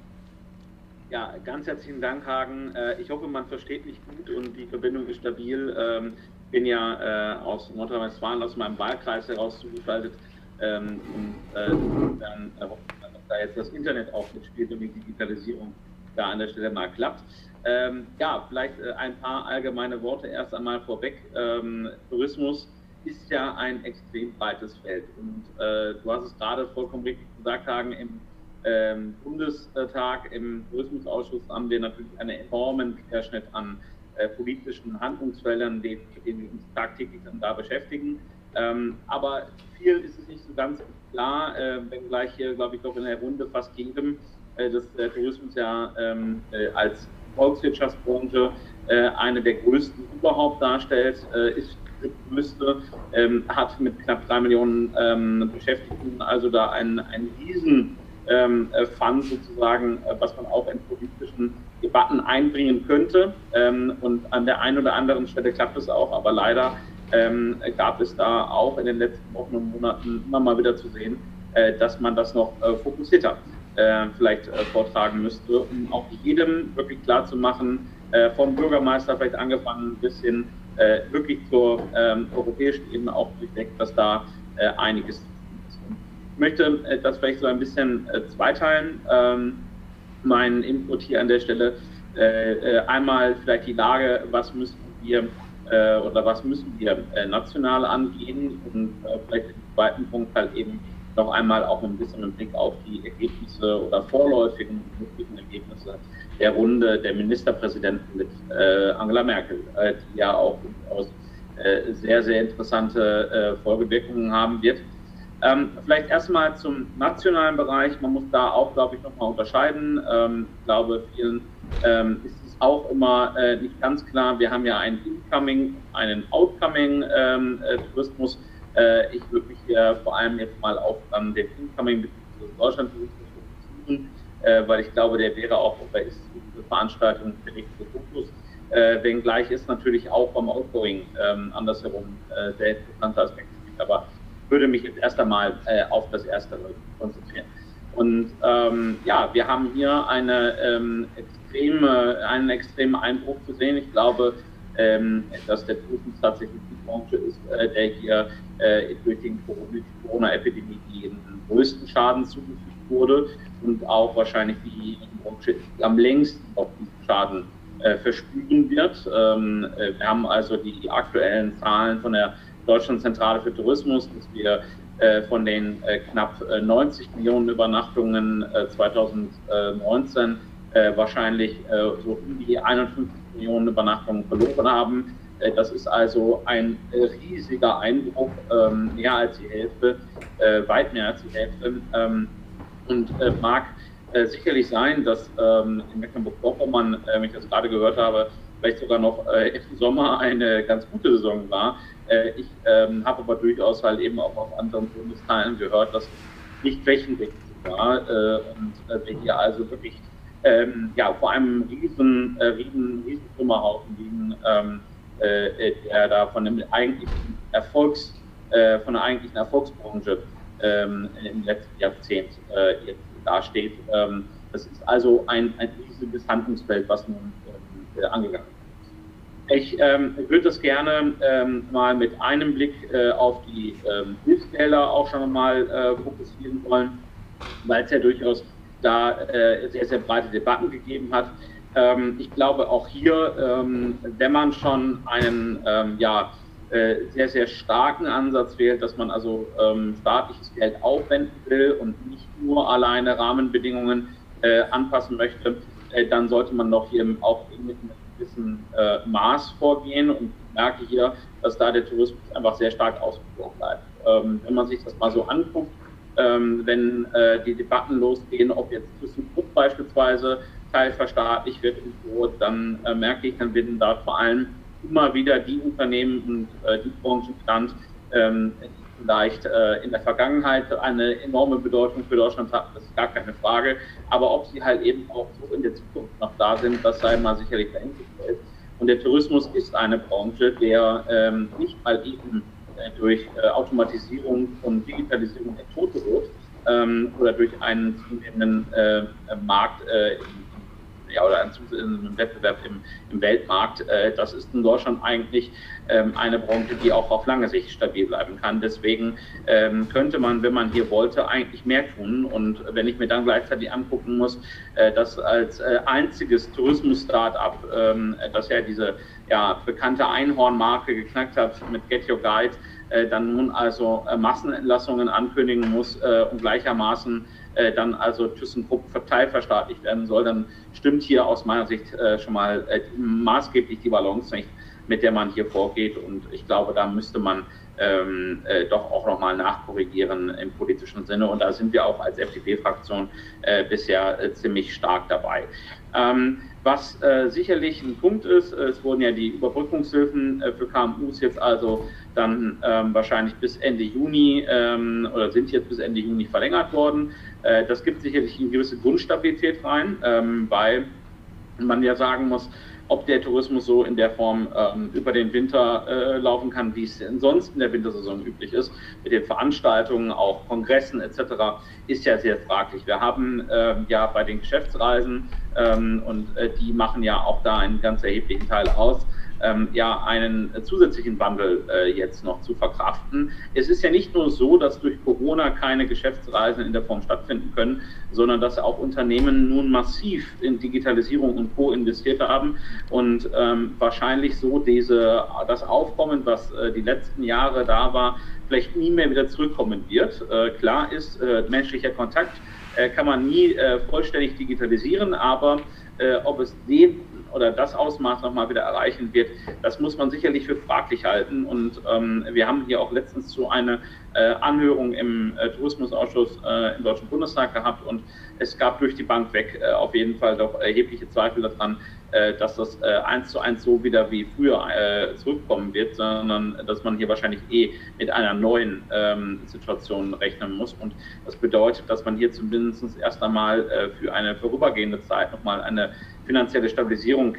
Ja, ganz herzlichen Dank, Hagen. Ich hoffe, man versteht mich gut und die Verbindung ist stabil. Ich bin ja aus Nordrhein-Westfalen, aus meinem Wahlkreis heraus zugeschaltet. Dann hoffe ich, dass da jetzt das Internet auch mitspielt und die Digitalisierung da an der Stelle mal klappt. Ja, vielleicht ein paar allgemeine Worte erst einmal vorweg. Tourismus ist ja ein extrem breites Feld und du hast es gerade vollkommen richtig gesagt, Hagen, im Bundestag, im Tourismusausschuss haben wir natürlich einen enormen Querschnitt an politischen Handlungsfeldern, mit denen wir uns tagtäglich dann da beschäftigen. Aber viel ist es nicht so ganz klar, wenngleich hier, glaube ich, doch in der Runde fast jedem, dass der Tourismus ja als Volkswirtschaftsbranche eine der größten überhaupt darstellt, ist die größte, hat mit knapp 3 Millionen Beschäftigten also da einen riesen Fund sozusagen, was man auch in politischen Debatten einbringen könnte. Und an der einen oder anderen Stelle klappt es auch, aber leider gab es da auch in den letzten Wochen und Monaten immer mal wieder zu sehen, dass man das noch fokussierter vielleicht vortragen müsste, um auch jedem wirklich klar zu machen, vom Bürgermeister vielleicht angefangen bis hin wirklich zur europäischen Ebene auch durchweg, dass da einiges ist. Ich möchte das vielleicht so ein bisschen zweiteilen, meinen Input hier an der Stelle. Einmal vielleicht die Lage, was müssen wir national angehen und vielleicht im zweiten Punkt halt eben noch einmal auch ein bisschen mit Blick auf die Ergebnisse oder vorläufigen Ergebnisse der Runde der Ministerpräsidenten mit Angela Merkel, die ja auch durchaus sehr, sehr interessante Folgewirkungen haben wird. Vielleicht erstmal zum nationalen Bereich. Man muss da auch, glaube ich, nochmal unterscheiden. Ich glaube, vielen ist es auch immer nicht ganz klar. Wir haben ja einen Incoming, einen Outcoming Tourismus. Ich würde mich hier vor allem jetzt mal auf den Incoming bzw. Deutschland-Tourismus fokussieren, weil ich glaube, der wäre auch, oder ist diese Veranstaltung der richtige Fokus. Wenngleich ist natürlich auch beim Outgoing andersherum sehr interessante Aspekte gibt, aber würde mich jetzt erst einmal auf das Erste konzentrieren. Und ja, wir haben hier einen extremen Einbruch zu sehen. Ich glaube, dass der Tourismus tatsächlich die Branche ist, der hier durch die Corona-Epidemie den größten Schaden zugefügt wurde und auch wahrscheinlich die Branche am längsten auf diesen Schaden verspüren wird. Wir haben also die aktuellen Zahlen von der Deutschlandzentrale für Tourismus, dass wir von den knapp 90 Millionen Übernachtungen 2019 wahrscheinlich so um die 51 Millionen Übernachtungen verloren haben. Das ist also ein riesiger Einbruch, mehr als die Hälfte, weit mehr als die Hälfte. Und mag sicherlich sein, dass in Mecklenburg-Vorpommern, wenn ich das gerade gehört habe, vielleicht sogar noch im Sommer eine ganz gute Saison war. Ich habe aber durchaus halt eben auch auf anderen Bundesteilen gehört, dass es nicht flächendeckend war und wir hier also wirklich ja, vor einem riesen Trümmerhaufen liegen, der da von dem eigentlichen von der eigentlichen Erfolgsbranche im letzten Jahrzehnt jetzt dasteht. Das ist also ein riesiges Handlungsfeld, was nun angegangen wird. Ich würde das gerne mal mit einem Blick auf die Hilfsgelder auch schon mal fokussieren wollen, weil es ja durchaus da sehr, sehr breite Debatten gegeben hat. Ich glaube auch hier, wenn man schon einen sehr, sehr starken Ansatz wählt, dass man also staatliches Geld aufwenden will und nicht nur alleine Rahmenbedingungen anpassen möchte, dann sollte man doch hier auch mit einem gewissen Maß vorgehen. Und ich merke hier, dass da der Tourismus einfach sehr stark ausgewogen bleibt. Wenn man sich das mal so anguckt, wenn die Debatten losgehen, ob jetzt ThyssenKrupp beispielsweise teilverstaatlicht wird im Boot, dann merke ich, dann werden da vor allem immer wieder die Unternehmen und die Branchen genannt, die vielleicht in der Vergangenheit eine enorme Bedeutung für Deutschland hatten, das ist gar keine Frage. Aber ob sie halt eben auch so in der Zukunft noch da sind, das sei mal sicherlich dahingestellt. Und der Tourismus ist eine Branche, der nicht mal eben durch Automatisierung und Digitalisierung der Tote wird oder durch einen zunehmenden Markt oder einen zunehmenden Wettbewerb im Weltmarkt. Das ist in Deutschland eigentlich eine Branche, die auch auf lange Sicht stabil bleiben kann. Deswegen könnte man, wenn man hier wollte, eigentlich mehr tun. Und wenn ich mir dann gleichzeitig angucken muss, dass als einziges Tourismus-Startup, das ja diese bekannte Einhornmarke geknackt hat mit Get Your Guide, dann nun also Massenentlassungen ankündigen muss und gleichermaßen dann also ThyssenKrupp teilverstaatlicht werden soll, dann stimmt hier aus meiner Sicht schon mal maßgeblich die Balance nicht, mit der man hier vorgeht. Und ich glaube, da müsste man doch auch nochmal nachkorrigieren im politischen Sinne. Und da sind wir auch als FDP-Fraktion bisher ziemlich stark dabei. Was sicherlich ein Punkt ist, es wurden ja die Überbrückungshilfen für KMUs jetzt also dann wahrscheinlich bis Ende Juni oder sind jetzt bis Ende Juni verlängert worden. Das gibt sicherlich eine gewisse Grundstabilität rein, weil man ja sagen muss, ob der Tourismus so in der Form über den Winter laufen kann, wie es sonst in der Wintersaison üblich ist, mit den Veranstaltungen, auch Kongressen etc., ist ja sehr fraglich. Wir haben ja bei den Geschäftsreisen und die machen ja auch da einen ganz erheblichen Teil aus, ja, einen zusätzlichen Wandel jetzt noch zu verkraften. Es ist ja nicht nur so, dass durch Corona keine Geschäftsreisen in der Form stattfinden können, sondern dass auch Unternehmen nun massiv in Digitalisierung und Co. investiert haben und wahrscheinlich so das Aufkommen, was die letzten Jahre da war, vielleicht nie mehr wieder zurückkommen wird. Klar ist, menschlicher Kontakt kann man nie vollständig digitalisieren, aber ob es das Ausmaß nochmal wieder erreichen wird, das muss man sicherlich für fraglich halten. Und wir haben hier auch letztens so eine Anhörung im Tourismusausschuss im Deutschen Bundestag gehabt und es gab durch die Bank weg auf jeden Fall doch erhebliche Zweifel daran, dass das 1:1 so wieder wie früher zurückkommen wird, sondern dass man hier wahrscheinlich mit einer neuen Situation rechnen muss. Und das bedeutet, dass man hier zumindest erst einmal für eine vorübergehende Zeit nochmal eine finanzielle Stabilisierung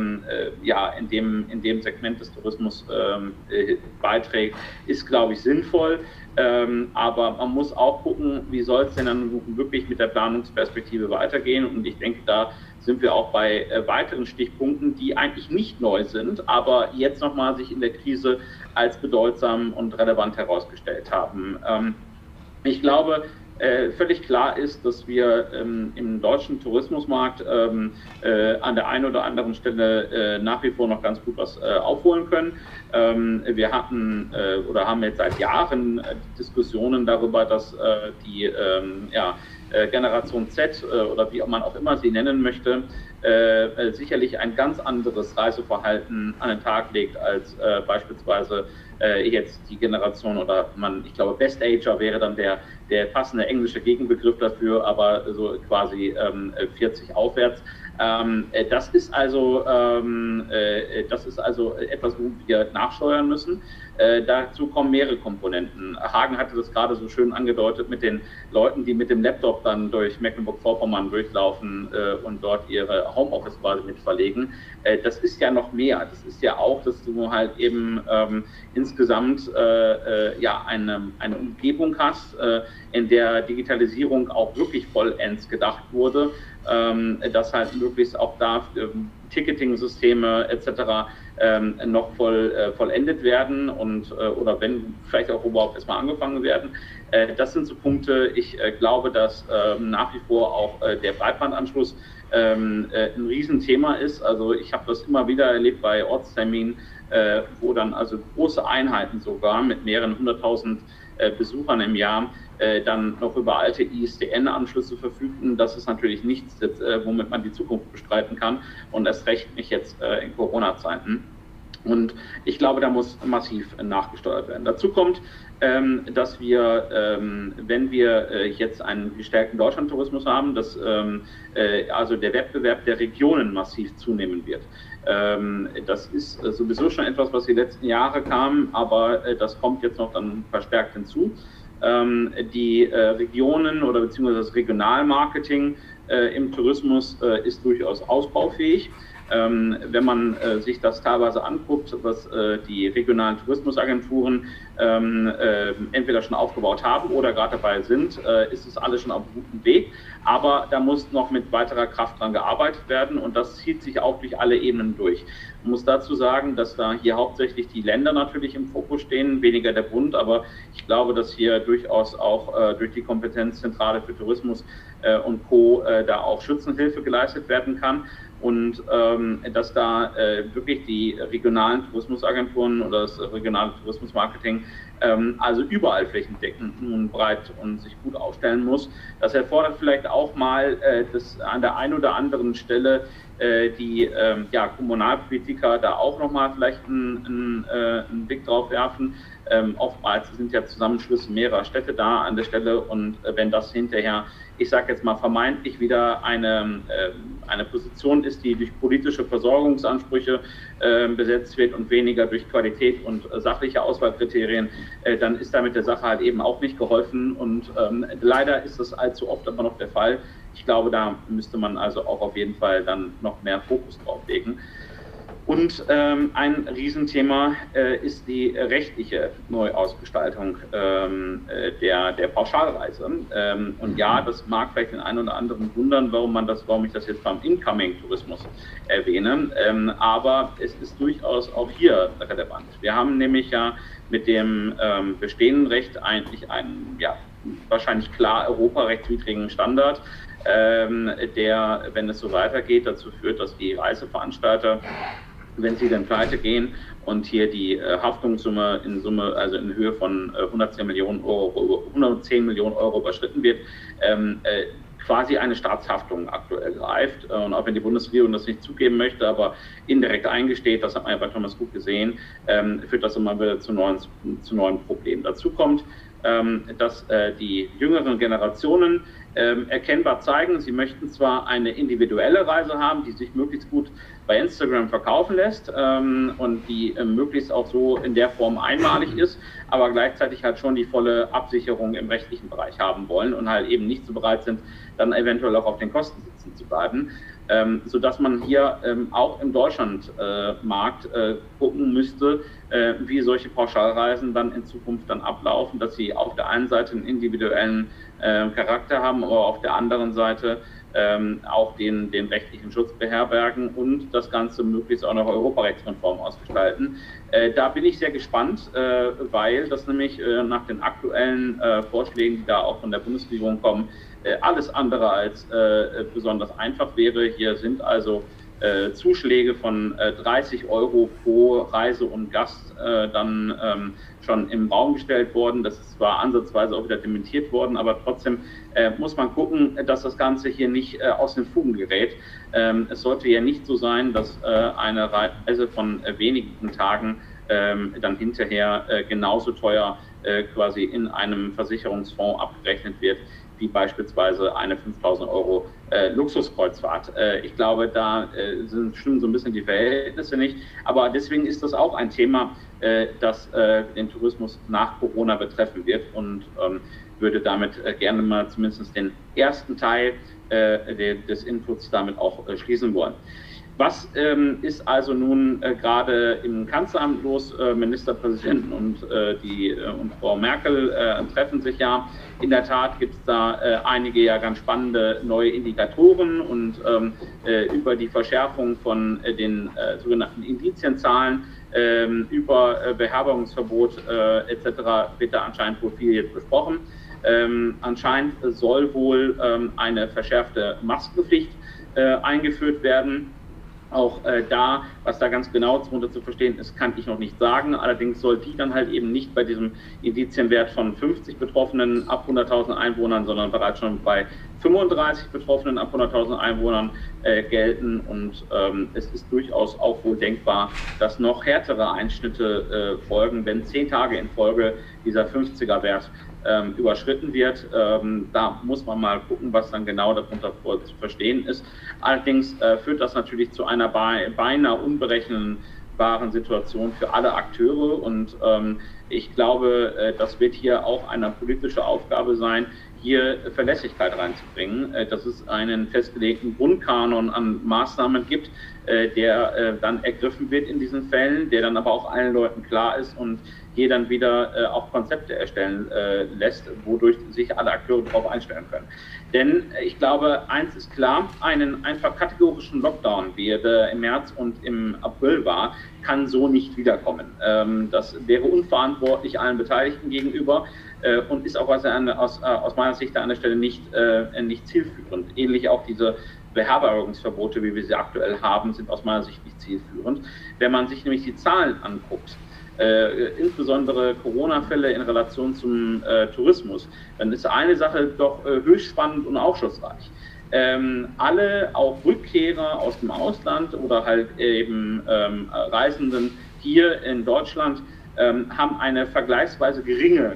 ja, in dem Segment des Tourismus beiträgt, ist, glaube ich, sinnvoll. Aber man muss auch gucken, wie soll es denn dann wirklich mit der Planungsperspektive weitergehen. Und ich denke, da sind wir auch bei weiteren Stichpunkten, die eigentlich nicht neu sind, aber jetzt nochmal sich in der Krise als bedeutsam und relevant herausgestellt haben. Ich glaube, völlig klar ist, dass wir im deutschen Tourismusmarkt an der einen oder anderen Stelle nach wie vor noch ganz gut was aufholen können. Wir hatten oder haben jetzt seit Jahren Diskussionen darüber, dass die Generation Z oder wie man auch immer sie nennen möchte, sicherlich ein ganz anderes Reiseverhalten an den Tag legt als beispielsweise jetzt die Generation ich glaube Best Ager wäre dann der passende englische Gegenbegriff dafür, aber so quasi 40 aufwärts. Das ist also etwas, wo wir nachsteuern müssen. Dazu kommen mehrere Komponenten. Hagen hatte das gerade so schön angedeutet mit den Leuten, die mit dem Laptop dann durch Mecklenburg-Vorpommern durchlaufen und dort ihre Homeoffice quasi mit verlegen. Das ist ja noch mehr. Das ist ja auch, dass du halt eben insgesamt eine Umgebung hast, in der Digitalisierung auch wirklich vollends gedacht wurde, dass halt möglichst auch da Ticketing-Systeme etc. Noch vollendet werden und oder wenn vielleicht auch überhaupt erstmal angefangen werden. Das sind so Punkte. Ich glaube, dass nach wie vor auch der Breitbandanschluss ein Riesenthema ist. Also ich habe das immer wieder erlebt bei Ortsterminen, wo dann also große Einheiten sogar mit mehreren 100.000 Besuchern im Jahr dann noch über alte ISDN-Anschlüsse verfügten. Das ist natürlich nichts, womit man die Zukunft bestreiten kann und erst recht nicht jetzt in Corona-Zeiten. Und ich glaube, da muss massiv nachgesteuert werden. Dazu kommt, dass wir, wenn wir jetzt einen gestärkten Deutschlandtourismus haben, dass also der Wettbewerb der Regionen massiv zunehmen wird. Das ist sowieso schon etwas, was die letzten Jahre kam, aber das kommt jetzt noch dann verstärkt hinzu. Die Regionen oder beziehungsweise das Regionalmarketing im Tourismus ist durchaus ausbaufähig. Wenn man sich das teilweise anguckt, was die regionalen Tourismusagenturen entweder schon aufgebaut haben oder gerade dabei sind, ist es alles schon auf einem guten Weg. Aber da muss noch mit weiterer Kraft dran gearbeitet werden und das zieht sich auch durch alle Ebenen durch. Ich muss dazu sagen, dass da hier hauptsächlich die Länder natürlich im Fokus stehen, weniger der Bund, aber ich glaube, dass hier durchaus auch durch die Kompetenzzentrale für Tourismus und Co. Da auch Schützenhilfe geleistet werden kann. Und dass da wirklich die regionalen Tourismusagenturen oder das regionale Tourismusmarketing also überall flächendeckend nun breit und sich gut aufstellen muss. Das erfordert vielleicht auch mal, dass an der einen oder anderen Stelle die Kommunalpolitiker da auch nochmal vielleicht einen Blick drauf werfen. Oftmals sind ja Zusammenschlüsse mehrerer Städte da an der Stelle und wenn das hinterher, ich sage jetzt mal vermeintlich wieder eine Position ist, die durch politische Versorgungsansprüche besetzt wird und weniger durch Qualität und sachliche Auswahlkriterien, dann ist damit der Sache halt eben auch nicht geholfen und leider ist das allzu oft aber noch der Fall. Ich glaube, da müsste man also auch auf jeden Fall dann noch mehr Fokus drauf legen. Und ein Riesenthema ist die rechtliche Neuausgestaltung der Pauschalreise. Und ja, das mag vielleicht den einen oder anderen wundern, warum ich das jetzt beim Incoming-Tourismus erwähne. Aber es ist durchaus auch hier relevant. Wir haben nämlich ja mit dem bestehenden Recht eigentlich einen wahrscheinlich klar europarechtswidrigen Standard, der, wenn es so weitergeht, dazu führt, dass die Reiseveranstalter, wenn sie dann pleite gehen und hier die Haftungssumme in Höhe von 110 Millionen Euro überschritten wird, quasi eine Staatshaftung aktuell greift. Und auch wenn die Bundesregierung das nicht zugeben möchte, aber indirekt eingesteht, das hat man ja bei Thomas Cook gesehen, führt das immer wieder zu neuen Problemen. Dazu kommt, dass die jüngeren Generationen erkennbar zeigen, sie möchten zwar eine individuelle Reise haben, die sich möglichst gut bei Instagram verkaufen lässt und die möglichst auch so in der Form einmalig ist, aber gleichzeitig halt schon die volle Absicherung im rechtlichen Bereich haben wollen und halt eben nicht so bereit sind, dann eventuell auch auf den Kosten sitzen zu bleiben, sodass man hier auch im Deutschlandmarkt gucken müsste, wie solche Pauschalreisen dann in Zukunft dann ablaufen, dass sie auf der einen Seite einen individuellen Charakter haben, aber auf der anderen Seite auch den rechtlichen Schutz beherbergen und das Ganze möglichst auch noch europarechtskonform ausgestalten. Da bin ich sehr gespannt, weil das nämlich nach den aktuellen Vorschlägen, die da auch von der Bundesregierung kommen, alles andere als besonders einfach wäre. Hier sind also Zuschläge von 30 Euro pro Reise und Gast dann schon im Raum gestellt worden. Das ist zwar ansatzweise auch wieder dementiert worden, aber trotzdem muss man gucken, dass das Ganze hier nicht aus den Fugen gerät. Es sollte ja nicht so sein, dass eine Reise von wenigen Tagen dann hinterher genauso teuer quasi in einem Versicherungsfonds abgerechnet wird, wie beispielsweise eine 5.000 Euro Luxuskreuzfahrt. Ich glaube, da stimmen so ein bisschen die Verhältnisse nicht. Aber deswegen ist das auch ein Thema, das den Tourismus nach Corona betreffen wird und würde damit gerne mal zumindest den ersten Teil des Inputs damit auch schließen wollen. Was ist also nun gerade im Kanzleramt los? Ministerpräsidenten und Frau Merkel treffen sich ja. In der Tat gibt es da einige ja ganz spannende neue Indikatoren und über die Verschärfung von den sogenannten Indizienzahlen, über Beherbergungsverbot etc. wird da anscheinend wohl viel jetzt besprochen. Anscheinend soll wohl eine verschärfte Maskenpflicht eingeführt werden. Auch da, was da ganz genau darunter zu verstehen ist, kann ich noch nicht sagen. Allerdings soll die dann halt eben nicht bei diesem Indizienwert von 50 Betroffenen ab 100.000 Einwohnern, sondern bereits schon bei 35 Betroffenen ab 100.000 Einwohnern gelten. Und es ist durchaus auch wohl denkbar, dass noch härtere Einschnitte folgen, wenn 10 Tage in Folge dieser 50er-Wert überschritten wird. Da muss man mal gucken, was dann genau darunter zu verstehen ist. Allerdings führt das natürlich zu einer beinahe unberechenbaren Situation für alle Akteure und ich glaube, das wird hier auch eine politische Aufgabe sein, hier Verlässlichkeit reinzubringen, dass es einen festgelegten Grundkanon an Maßnahmen gibt, der dann ergriffen wird in diesen Fällen, der dann aber auch allen Leuten klar ist und hier dann wieder auch Konzepte erstellen lässt, wodurch sich alle Akteure darauf einstellen können. Denn ich glaube, eins ist klar, einen einfach kategorischen Lockdown, wie er im März und im April war, kann so nicht wiederkommen. Das wäre unverantwortlich allen Beteiligten gegenüber und ist auch aus meiner Sicht an der Stelle nicht zielführend. Ähnlich auch diese Beherbergungsverbote, wie wir sie aktuell haben, sind aus meiner Sicht nicht zielführend. Wenn man sich nämlich die Zahlen anguckt, insbesondere Corona-Fälle in Relation zum Tourismus, dann ist eine Sache doch höchst spannend und aufschlussreich. Alle, auch Rückkehrer aus dem Ausland oder halt eben Reisenden hier in Deutschland, haben eine vergleichsweise geringe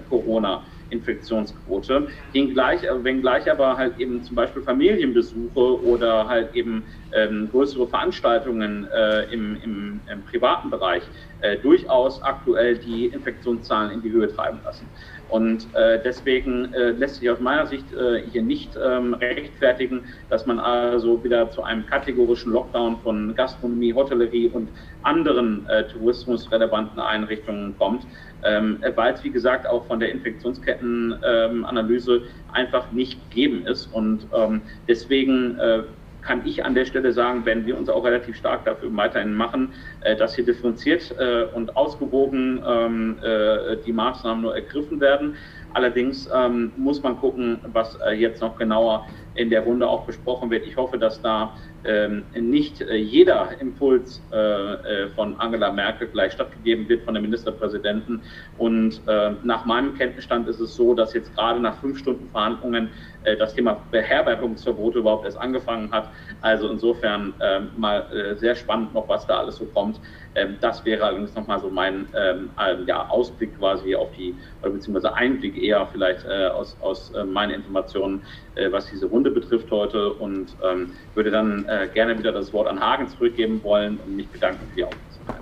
Corona-Infektionsquote, wenngleich aber halt eben zum Beispiel Familienbesuche oder halt eben größere Veranstaltungen im privaten Bereich durchaus aktuell die Infektionszahlen in die Höhe treiben lassen. Und deswegen lässt sich aus meiner Sicht hier nicht rechtfertigen, dass man also wieder zu einem kategorischen Lockdown von Gastronomie, Hotellerie und anderen tourismusrelevanten Einrichtungen kommt, weil es, wie gesagt, auch von der Infektionskettenanalyse einfach nicht gegeben ist. Und deswegen kann ich an der Stelle sagen, werden wir uns auch relativ stark dafür weiterhin machen, dass hier differenziert und ausgewogen die Maßnahmen nur ergriffen werden. Allerdings muss man gucken, was jetzt noch genauer in der Runde auch besprochen wird. Ich hoffe, dass da nicht jeder Impuls von Angela Merkel gleich stattgegeben wird von der Ministerpräsidenten. Und nach meinem Kenntnisstand ist es so, dass jetzt gerade nach 5 Stunden Verhandlungen das Thema Beherbergungsverbote überhaupt erst angefangen hat. Also insofern mal sehr spannend noch, was da alles so kommt. Das wäre allerdings nochmal so mein Ausblick quasi auf die, oder beziehungsweise Einblick eher vielleicht aus meinen Informationen, was diese Runde betrifft heute, und würde dann gerne wieder das Wort an Hagen zurückgeben wollen und mich bedanken für die Aufmerksamkeit.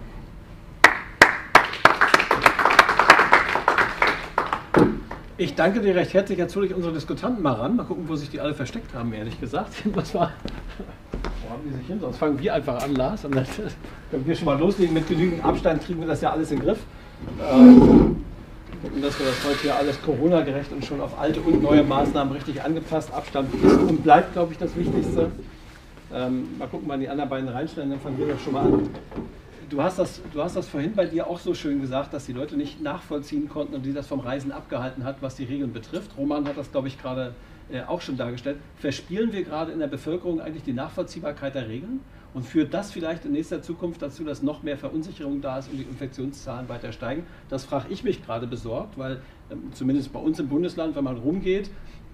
Ich danke dir recht herzlich. Jetzt hole ich unsere Diskutanten mal ran. Mal gucken, wo sich die alle versteckt haben, ehrlich gesagt. Was war? Wo haben die sich hin? Sonst fangen wir einfach an, Lars. Und dann können wir schon mal loslegen. Mit genügend Abstand kriegen wir das ja alles in den Griff. Gucken, dass wir das heute hier alles Corona-gerecht und schon auf alte und neue Maßnahmen richtig angepasst. Abstand ist und bleibt, glaube ich, das Wichtigste. Mal gucken, wann die anderen beiden reinstellen, dann fangen wir doch schon mal an. Du hast das vorhin bei dir auch so schön gesagt, dass die Leute nicht nachvollziehen konnten und die das vom Reisen abgehalten hat, was die Regeln betrifft. Roman hat das, glaube ich, gerade auch schon dargestellt. Verspielen wir gerade in der Bevölkerung eigentlich die Nachvollziehbarkeit der Regeln? Und führt das vielleicht in nächster Zukunft dazu, dass noch mehr Verunsicherung da ist und die Infektionszahlen weiter steigen? Das frage ich mich gerade besorgt, weil zumindest bei uns im Bundesland, wenn man rumgeht,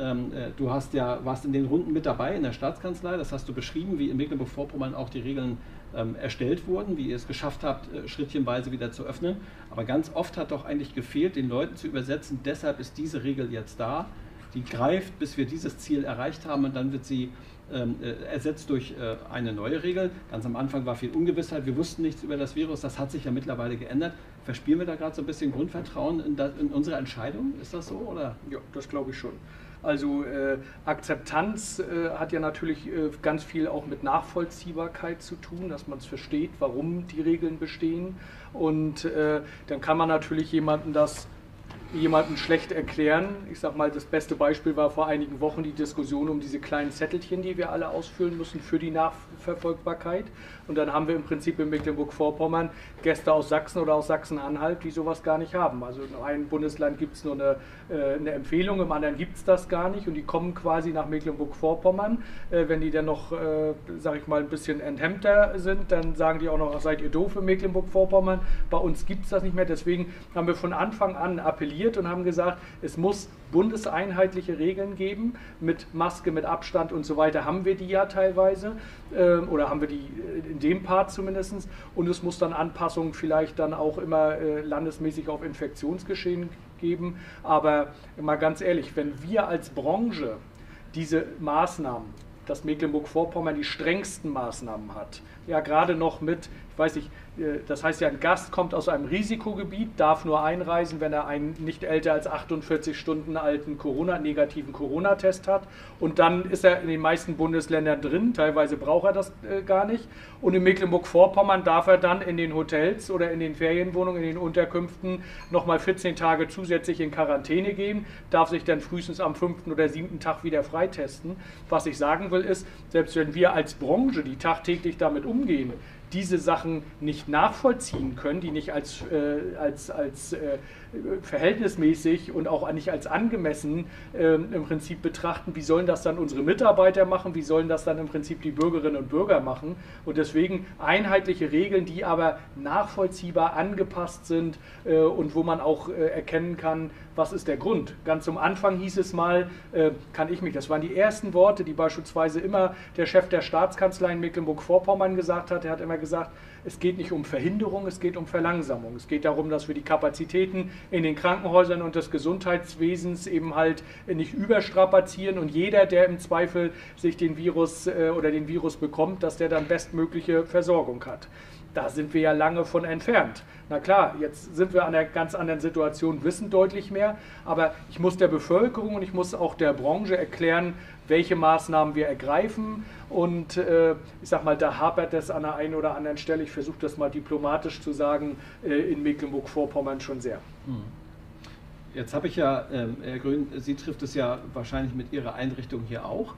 du warst in den Runden mit dabei in der Staatskanzlei, das hast du beschrieben, wie in Mecklenburg-Vorpommern auch die Regeln erstellt wurden, wie ihr es geschafft habt, schrittchenweise wieder zu öffnen. Aber ganz oft hat doch eigentlich gefehlt, den Leuten zu übersetzen, deshalb ist diese Regel jetzt da, die greift, bis wir dieses Ziel erreicht haben, und dann wird sie ersetzt durch eine neue Regel. Ganz am Anfang war viel Ungewissheit, wir wussten nichts über das Virus, das hat sich ja mittlerweile geändert. Verspielen wir da gerade so ein bisschen Grundvertrauen in unsere Entscheidung? Ist das so, oder? Ja, das glaube ich schon. Also Akzeptanz hat ja natürlich ganz viel auch mit Nachvollziehbarkeit zu tun, dass man es versteht, warum die Regeln bestehen. Und dann kann man natürlich jemandem schlecht erklären. Ich sage mal, das beste Beispiel war vor einigen Wochen die Diskussion um diese kleinen Zettelchen, die wir alle ausfüllen müssen für die Nachverfolgbarkeit. Und dann haben wir im Prinzip in Mecklenburg-Vorpommern Gäste aus Sachsen oder aus Sachsen-Anhalt, die sowas gar nicht haben. Also in einem Bundesland gibt es nur eine Empfehlung, im anderen gibt es das gar nicht, und die kommen quasi nach Mecklenburg-Vorpommern. Wenn die dann noch, sage ich mal, ein bisschen enthemmter sind, dann sagen die auch noch, seid ihr doof in Mecklenburg-Vorpommern. Bei uns gibt es das nicht mehr. Deswegen haben wir von Anfang an appelliert und haben gesagt, es muss bundeseinheitliche Regeln geben, mit Maske, mit Abstand und so weiter. Haben wir die ja teilweise, oder haben wir die in dem Part zumindest, und es muss dann Anpassungen vielleicht dann auch immer landesmäßig auf Infektionsgeschehen geben. Aber mal ganz ehrlich, wenn wir als Branche diese Maßnahmen, dass Mecklenburg-Vorpommern die strengsten Maßnahmen hat, ja gerade noch mit, ich weiß nicht, das heißt ja, ein Gast kommt aus einem Risikogebiet, darf nur einreisen, wenn er einen nicht älter als 48 Stunden alten negativen Corona-Test hat, und dann ist er in den meisten Bundesländern drin, teilweise braucht er das gar nicht, und in Mecklenburg-Vorpommern darf er dann in den Hotels oder in den Ferienwohnungen, in den Unterkünften nochmal 14 Tage zusätzlich in Quarantäne gehen, darf sich dann frühestens am 5. oder 7. Tag wieder freitesten. Was ich sagen will ist, selbst wenn wir als Branche, die tagtäglich damit umgehen, diese Sachen nicht nachvollziehen können, die nicht als verhältnismäßig und auch nicht als angemessen im Prinzip betrachten, wie sollen das dann unsere Mitarbeiter machen, wie sollen das dann im Prinzip die Bürgerinnen und Bürger machen? Und deswegen einheitliche Regeln, die aber nachvollziehbar angepasst sind und wo man auch erkennen kann, was ist der Grund. Ganz am Anfang hieß es mal, das waren die ersten Worte, die beispielsweise immer der Chef der Staatskanzlei in Mecklenburg-Vorpommern gesagt hat. Er hat immer immer gesagt, es geht nicht um Verhinderung, es geht um Verlangsamung. Es geht darum, dass wir die Kapazitäten in den Krankenhäusern und des Gesundheitswesens eben halt nicht überstrapazieren und jeder, der im Zweifel sich den Virus oder den Virus bekommt, dass der dann bestmögliche Versorgung hat. Da sind wir ja lange von entfernt. Na klar, jetzt sind wir an einer ganz anderen Situation, wissen deutlich mehr, aber ich muss der Bevölkerung und ich muss auch der Branche erklären, welche Maßnahmen wir ergreifen und ich sag mal, da hapert es an der einen oder anderen Stelle, ich versuche das mal diplomatisch zu sagen, in Mecklenburg-Vorpommern schon sehr. Jetzt habe ich ja, Herr Grün, Sie trifft es ja wahrscheinlich mit Ihrer Einrichtung hier auch.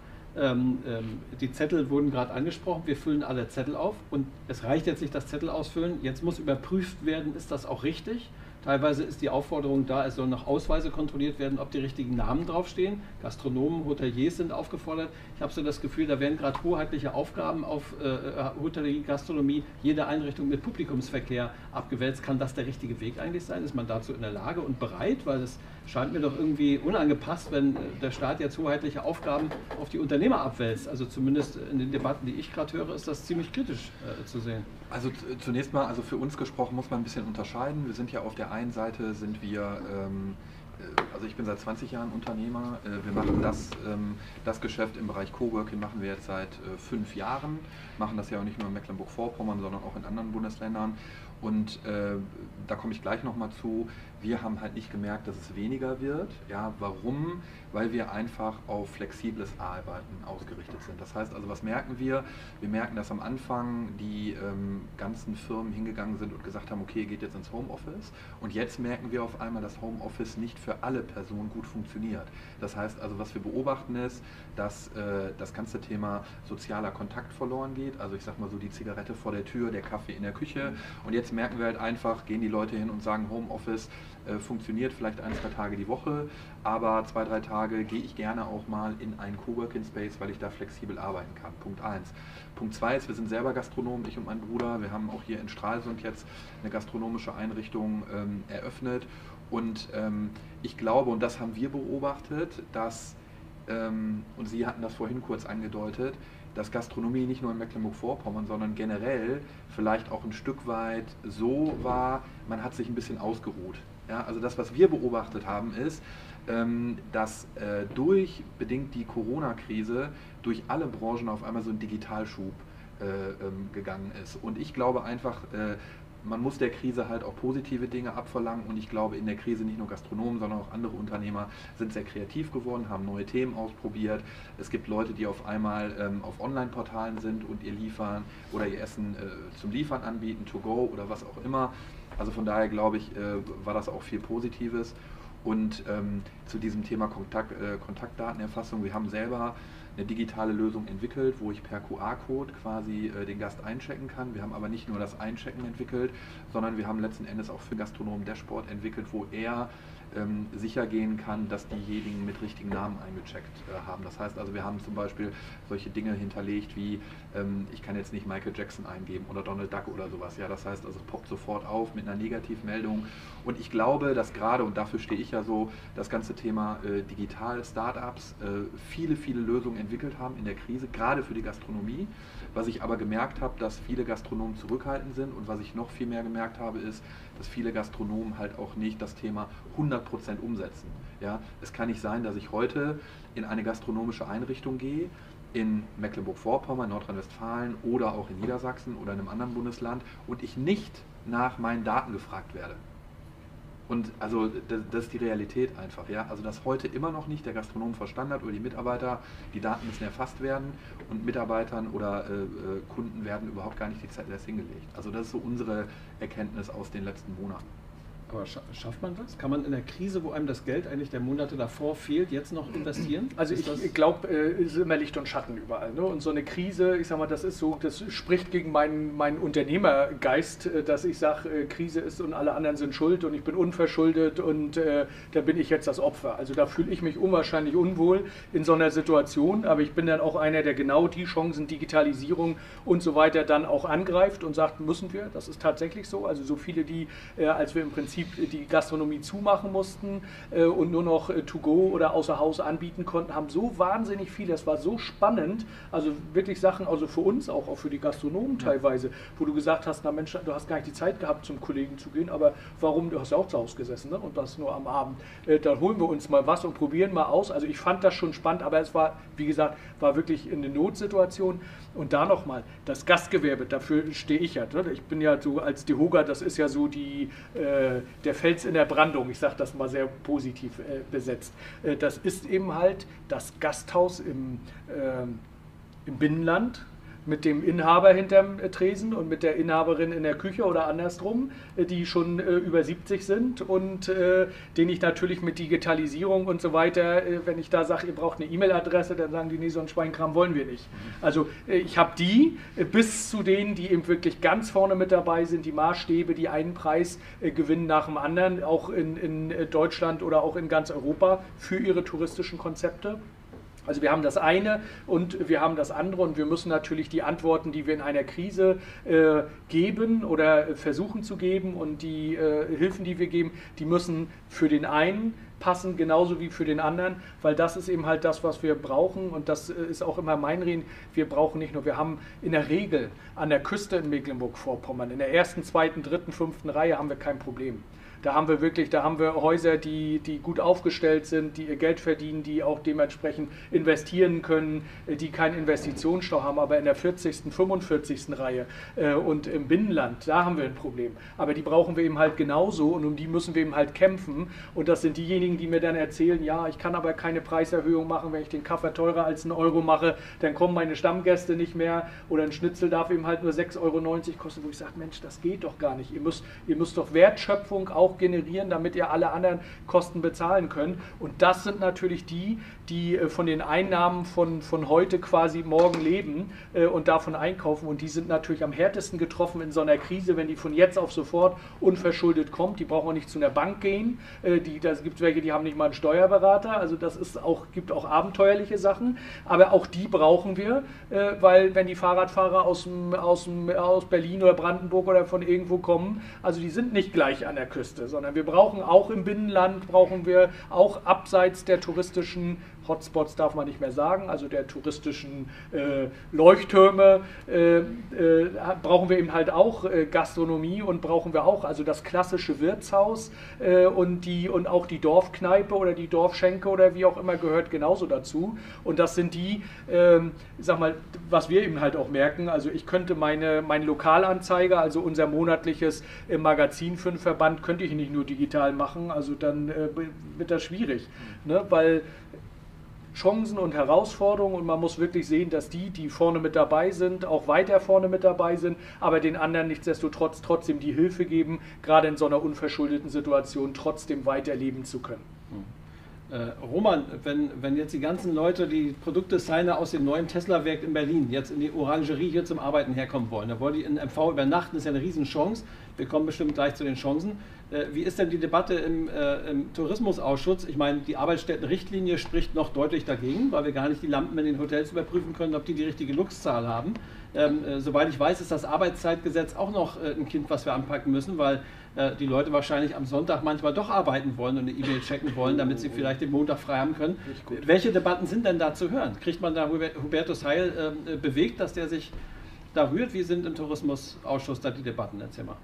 Die Zettel wurden gerade angesprochen, wir füllen alle Zettel auf und es reicht jetzt nicht das Zettel ausfüllen, jetzt muss überprüft werden, ist das auch richtig? Teilweise ist die Aufforderung da, es sollen noch Ausweise kontrolliert werden, ob die richtigen Namen draufstehen. Gastronomen, Hoteliers sind aufgefordert. Ich habe so das Gefühl, da werden gerade hoheitliche Aufgaben auf Hotellerie, Gastronomie, jede Einrichtung mit Publikumsverkehr abgewälzt. Kann das der richtige Weg eigentlich sein? Ist man dazu in der Lage und bereit? Weil es scheint mir doch irgendwie unangepasst, wenn der Staat jetzt hoheitliche Aufgaben auf die Unternehmer abwälzt. Also zumindest in den Debatten, die ich gerade höre, ist das ziemlich kritisch zu sehen. Also zunächst mal, also für uns gesprochen muss man ein bisschen unterscheiden. Wir sind ja auf der einen Seite sind wir, also ich bin seit 20 Jahren Unternehmer. Wir machen das Geschäft im Bereich Coworking machen wir jetzt seit 5 Jahren. Machen das ja auch nicht nur in Mecklenburg-Vorpommern, sondern auch in anderen Bundesländern. Und da komme ich gleich nochmal zu. Wir haben halt nicht gemerkt, dass es weniger wird. Ja, warum? Weil wir einfach auf flexibles Arbeiten ausgerichtet sind. Das heißt also, was merken wir? Wir merken, dass am Anfang die ganzen Firmen hingegangen sind und gesagt haben, okay, geht jetzt ins Homeoffice. Und jetzt merken wir auf einmal, dass Homeoffice nicht für alle Personen gut funktioniert. Das heißt also, was wir beobachten ist, dass das ganze Thema sozialer Kontakt verloren geht. Also ich sag mal so die Zigarette vor der Tür, der Kaffee in der Küche. Und jetzt merken wir halt einfach, gehen die Leute hin und sagen, Homeoffice funktioniert vielleicht 1, 2 Tage die Woche, aber 2, 3 Tage gehe ich gerne auch mal in einen Coworking Space, weil ich da flexibel arbeiten kann. Punkt 1. Punkt 2 ist, wir sind selber Gastronomen, ich und mein Bruder. Wir haben auch hier in Stralsund jetzt eine gastronomische Einrichtung eröffnet und ich glaube, und das haben wir beobachtet, dass, und Sie hatten das vorhin kurz angedeutet, dass Gastronomie nicht nur in Mecklenburg-Vorpommern, sondern generell vielleicht auch ein Stück weit so war, man hat sich ein bisschen ausgeruht. Ja, also das, was wir beobachtet haben, ist, dass bedingt die Corona-Krise durch alle Branchen auf einmal so ein Digitalschub gegangen ist. Und ich glaube einfach, man muss der Krise halt auch positive Dinge abverlangen und ich glaube in der Krise nicht nur Gastronomen, sondern auch andere Unternehmer sind sehr kreativ geworden, haben neue Themen ausprobiert. Es gibt Leute, die auf einmal auf Online-Portalen sind und ihr Liefern oder ihr Essen zum Liefern anbieten, to go oder was auch immer. Also von daher glaube ich, war das auch viel Positives. Und zu diesem Thema Kontaktdatenerfassung, wir haben selber eine digitale Lösung entwickelt, wo ich per QR-Code quasi den Gast einchecken kann. Wir haben aber nicht nur das Einchecken entwickelt, sondern wir haben letzten Endes auch für Gastronomen Dashboard entwickelt, wo er sicher gehen kann, dass diejenigen mit richtigen Namen eingecheckt haben. Das heißt also, wir haben zum Beispiel solche Dinge hinterlegt wie, ich kann jetzt nicht Michael Jackson eingeben oder Donald Duck oder sowas. Ja, das heißt also, es poppt sofort auf mit einer Negativmeldung. Und ich glaube, dass gerade, und dafür stehe ich ja so, das ganze Thema Digital-Startups viele, viele Lösungen entwickelt haben in der Krise, gerade für die Gastronomie. Was ich aber gemerkt habe, dass viele Gastronomen zurückhaltend sind und was ich noch viel mehr gemerkt habe, ist, dass viele Gastronomen halt auch nicht das Thema 100% umsetzen. Ja, es kann nicht sein, dass ich heute in eine gastronomische Einrichtung gehe, in Mecklenburg-Vorpommern, Nordrhein-Westfalen oder auch in Niedersachsen oder in einem anderen Bundesland und ich nicht nach meinen Daten gefragt werde. Und also das ist die Realität einfach. Ja? Also dass heute immer noch nicht der Gastronom verstanden hat oder die Mitarbeiter, die Daten müssen erfasst werden und Mitarbeitern oder Kunden werden überhaupt gar nicht die Zettel erst hingelegt. Also das ist so unsere Erkenntnis aus den letzten Monaten. Aber schafft man das? Kann man in der Krise, wo einem das Geld eigentlich der Monate davor fehlt, jetzt noch investieren? Also ich glaube, es ist immer Licht und Schatten überall. Ne? Und so eine Krise, ich sag mal, das spricht gegen meinen Unternehmergeist, dass ich sage, Krise ist und alle anderen sind schuld und ich bin unverschuldet und da bin ich jetzt das Opfer. Also da fühle ich mich unwahrscheinlich unwohl in so einer Situation, aber ich bin dann auch einer, der genau die Chancen, Digitalisierung und so weiter dann auch angreift und sagt, müssen wir, das ist tatsächlich so. Also so viele, die, als wir im Prinzip Prinzip die Gastronomie zumachen mussten und nur noch To-Go oder außer Haus anbieten konnten, haben so wahnsinnig viel, das war so spannend, also wirklich Sachen, also für uns auch für die Gastronomen teilweise, wo du gesagt hast, na Mensch, du hast gar nicht die Zeit gehabt, zum Kollegen zu gehen, aber warum, du hast ja auch zu Hause gesessen, ne? Und das nur am Abend, dann holen wir uns mal was und probieren mal aus, also ich fand das schon spannend, aber es war, wie gesagt, war wirklich eine Notsituation. Und da nochmal, das Gastgewerbe, dafür stehe ich ja. Ich bin ja so als DEHOGA, das ist ja so der Fels in der Brandung, ich sage das mal sehr positiv besetzt. Das ist eben halt das Gasthaus im Binnenland, mit dem Inhaber hinterm Tresen und mit der Inhaberin in der Küche oder andersrum, die schon über 70 sind und den ich natürlich mit Digitalisierung und so weiter, wenn ich da sage, ihr braucht eine E-Mail-Adresse, dann sagen die, nee, so ein Schweinkram wollen wir nicht. Also ich habe die bis zu denen, die eben wirklich ganz vorne mit dabei sind, die Maßstäbe, die einen Preis gewinnen nach dem anderen, auch in Deutschland oder auch in ganz Europa für ihre touristischen Konzepte. Also wir haben das eine und wir haben das andere und wir müssen natürlich die Antworten, die wir in einer Krise geben oder versuchen zu geben und die Hilfen, die wir geben, die müssen für den einen passen, genauso wie für den anderen, weil das ist eben halt das, was wir brauchen und das ist auch immer mein Reden. Wir brauchen nicht nur, wir haben in der Regel an der Küste in Mecklenburg-Vorpommern, in der ersten, zweiten, dritten, fünften Reihe haben wir kein Problem. Da haben wir Häuser, die gut aufgestellt sind, die ihr Geld verdienen, die auch dementsprechend investieren können, die keinen Investitionsstau haben, aber in der 40., 45. Reihe und im Binnenland, da haben wir ein Problem. Aber die brauchen wir eben halt genauso und um die müssen wir eben halt kämpfen und das sind diejenigen, die mir dann erzählen, ja, ich kann aber keine Preiserhöhung machen, wenn ich den Kaffee teurer als €1 mache, dann kommen meine Stammgäste nicht mehr oder ein Schnitzel darf eben halt nur 6,90 € kosten, wo ich sage, Mensch, das geht doch gar nicht. Ihr müsst doch Wertschöpfung auch generieren, damit ihr alle anderen Kosten bezahlen könnt. Und das sind natürlich die von den Einnahmen von heute quasi morgen leben und davon einkaufen. Und die sind natürlich am härtesten getroffen in so einer Krise, wenn die von jetzt auf sofort unverschuldet kommt. Die brauchen auch nicht zu einer Bank gehen. Da gibt es welche, die haben nicht mal einen Steuerberater. Also das gibt auch abenteuerliche Sachen. Aber auch die brauchen wir, weil wenn die Fahrradfahrer aus Berlin oder Brandenburg oder von irgendwo kommen, also die sind nicht gleich an der Küste, sondern wir brauchen auch im Binnenland, brauchen wir auch abseits der touristischen Hotspots, darf man nicht mehr sagen, also der touristischen Leuchttürme, brauchen wir eben halt auch Gastronomie und brauchen wir auch, also das klassische Wirtshaus und auch die Dorfkneipe oder die Dorfschenke oder wie auch immer gehört genauso dazu. Und das sind die, sag mal, was wir eben halt auch merken, also ich könnte mein Lokalanzeiger, also unser monatliches Magazin für den Verband, könnte ich nicht nur digital machen, also dann wird das schwierig, ne? Weil Chancen und Herausforderungen und man muss wirklich sehen, dass die vorne mit dabei sind, auch weiter vorne mit dabei sind, aber den anderen nichtsdestotrotz trotzdem die Hilfe geben, gerade in so einer unverschuldeten Situation trotzdem weiterleben zu können. Roman, wenn jetzt die ganzen Leute, die Produktdesigner aus dem neuen Tesla-Werk in Berlin jetzt in die Orangerie hier zum Arbeiten herkommen wollen, da wollen die in MV übernachten, das ist ja eine Riesenchance. Wir kommen bestimmt gleich zu den Chancen. Wie ist denn die Debatte im Tourismusausschuss? Ich meine, die Arbeitsstättenrichtlinie spricht noch deutlich dagegen, weil wir gar nicht die Lampen in den Hotels überprüfen können, ob die richtige Luxzahl haben. Soweit ich weiß, ist das Arbeitszeitgesetz auch noch ein Kind, was wir anpacken müssen, weil die Leute wahrscheinlich am Sonntag manchmal doch arbeiten wollen und eine E-Mail checken wollen, damit sie vielleicht den Montag frei haben können. Welche Debatten sind denn da zu hören? Kriegt man da Hubertus Heil bewegt, dass der sich da rührt? Wie sind im Tourismusausschuss da die Debatten? Erzähl mal.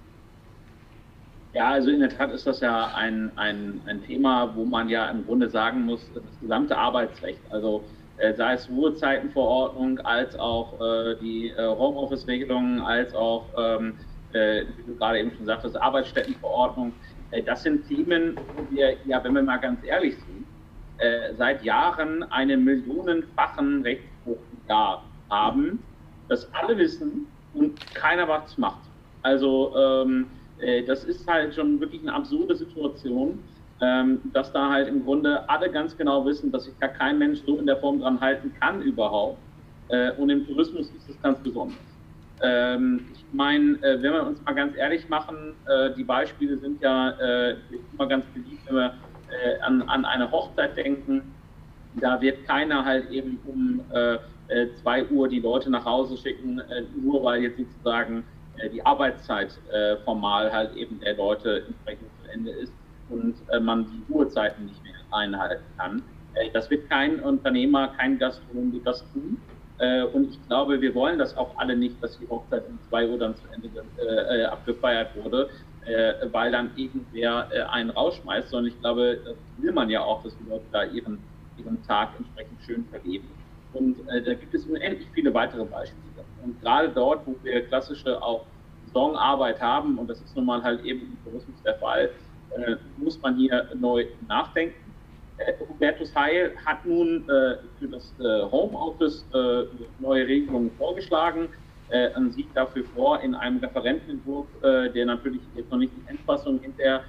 Ja, also in der Tat ist das ja ein Thema, wo man ja im Grunde sagen muss, das gesamte Arbeitsrecht, also sei es Ruhezeitenverordnung, als auch die Homeoffice-Regelungen, als auch, wie du gerade eben schon sagtest, Arbeitsstättenverordnung, das sind Themen, wo wir, ja, wenn wir mal ganz ehrlich sind, seit Jahren einen millionenfachen Rechtsbruch da haben, das alle wissen und keiner was macht. Also das ist halt schon wirklich eine absurde Situation, dass da halt im Grunde alle ganz genau wissen, dass sich da kein Mensch so in der Form dran halten kann überhaupt. Und im Tourismus ist es ganz besonders. Ich meine, wenn wir uns mal ganz ehrlich machen, die Beispiele sind ja immer ganz beliebt, wenn wir an eine Hochzeit denken. Da wird keiner halt eben um 2 Uhr die Leute nach Hause schicken, nur weil jetzt sozusagen die Arbeitszeit formal halt eben der Leute entsprechend zu Ende ist und man die Ruhezeiten nicht mehr einhalten kann. Das wird kein Unternehmer, kein Gastronom das tun. Und ich glaube, wir wollen das auch alle nicht, dass die Hochzeit um 2 Uhr dann zu Ende abgefeiert wurde, weil dann irgendwer einen rausschmeißt, sondern ich glaube, das will man ja auch, dass die Leute da ihren Tag entsprechend schön verleben. Und da gibt es unendlich viele weitere Beispiele. Und gerade dort, wo wir klassische auch Saisonarbeit haben, und das ist nun mal halt eben im Tourismus der Fall, muss man hier neu nachdenken. Hubertus Heil hat nun für das Homeoffice neue Regelungen vorgeschlagen, sieht dafür vor in einem Referentenentwurf, der natürlich jetzt noch nicht die Endfassung hinterher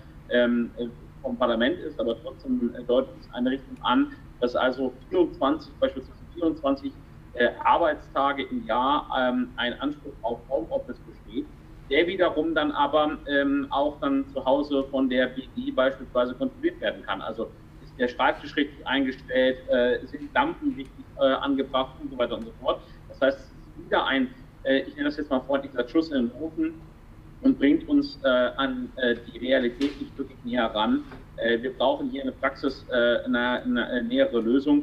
vom Parlament ist, aber trotzdem deutet es eine Richtung an, dass also beispielsweise 24 Arbeitstage im Jahr ein Anspruch auf Homeoffice besteht, der wiederum dann aber auch dann zu Hause von der BG beispielsweise kontrolliert werden kann. Also ist der Schreibtisch richtig eingestellt, sind Lampen richtig angebracht und so weiter und so fort. Das heißt, es ist wieder ein, ich nenne das jetzt mal freundlich gesagt, Schuss in den Ofen und bringt uns an die Realität nicht wirklich näher ran. Wir brauchen hier eine Praxis, eine nähere Lösung.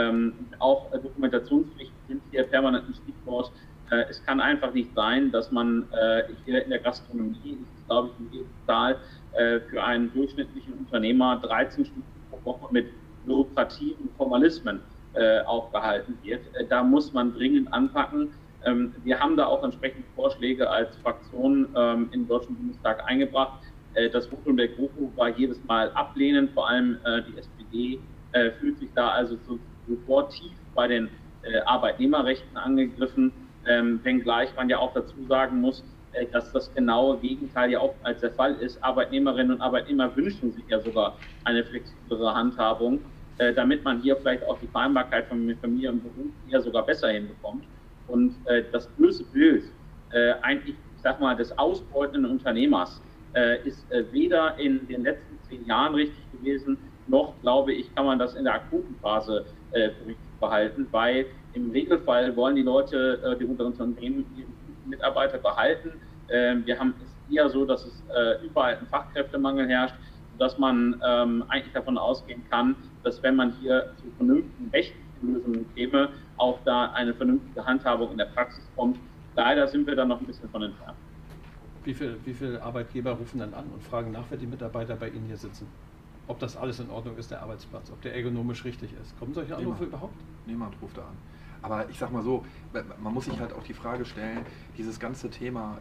Auch Dokumentationspflichten sind hier permanent ein Stichwort. Es kann einfach nicht sein, dass man hier in der Gastronomie, ist glaube ich die Zahl, für einen durchschnittlichen Unternehmer 13 Stunden pro Woche mit Bürokratie und Formalismen aufgehalten wird. Da muss man dringend anpacken. Wir haben da auch entsprechende Vorschläge als Fraktion im Deutschen Bundestag eingebracht. Das Votum der GroKo war jedes Mal ablehnend, vor allem die SPD fühlt sich da also sofort tief bei den Arbeitnehmerrechten angegriffen, wenngleich man ja auch dazu sagen muss, dass das genaue Gegenteil ja auch als der Fall ist. Arbeitnehmerinnen und Arbeitnehmer wünschen sich ja sogar eine flexiblere Handhabung, damit man hier vielleicht auch die Vereinbarkeit von Familie und Beruf eher sogar besser hinbekommt. Und das böse Bild eigentlich, ich sag mal, des ausbeutenden Unternehmers ist weder in den letzten 10 Jahren richtig gewesen, noch, glaube ich, kann man das in der akuten Phase richtig behalten, weil im Regelfall wollen die Leute, die Unternehmen, ihre Mitarbeiter behalten. Wir haben es eher so, dass es überall ein Fachkräftemangel herrscht, sodass man eigentlich davon ausgehen kann, dass wenn man hier zu vernünftigen rechtlichen Lösungen käme, auch da eine vernünftige Handhabung in der Praxis kommt. Leider sind wir da noch ein bisschen von entfernt. Wie viele Arbeitgeber rufen dann an und fragen nach, wer die Mitarbeiter bei Ihnen hier sitzen? Ob das alles in Ordnung ist, der Arbeitsplatz, ob der ergonomisch richtig ist. Kommen solche Anrufe überhaupt? Niemand ruft da an. Aber ich sag mal so, man muss sich halt auch die Frage stellen, dieses ganze Thema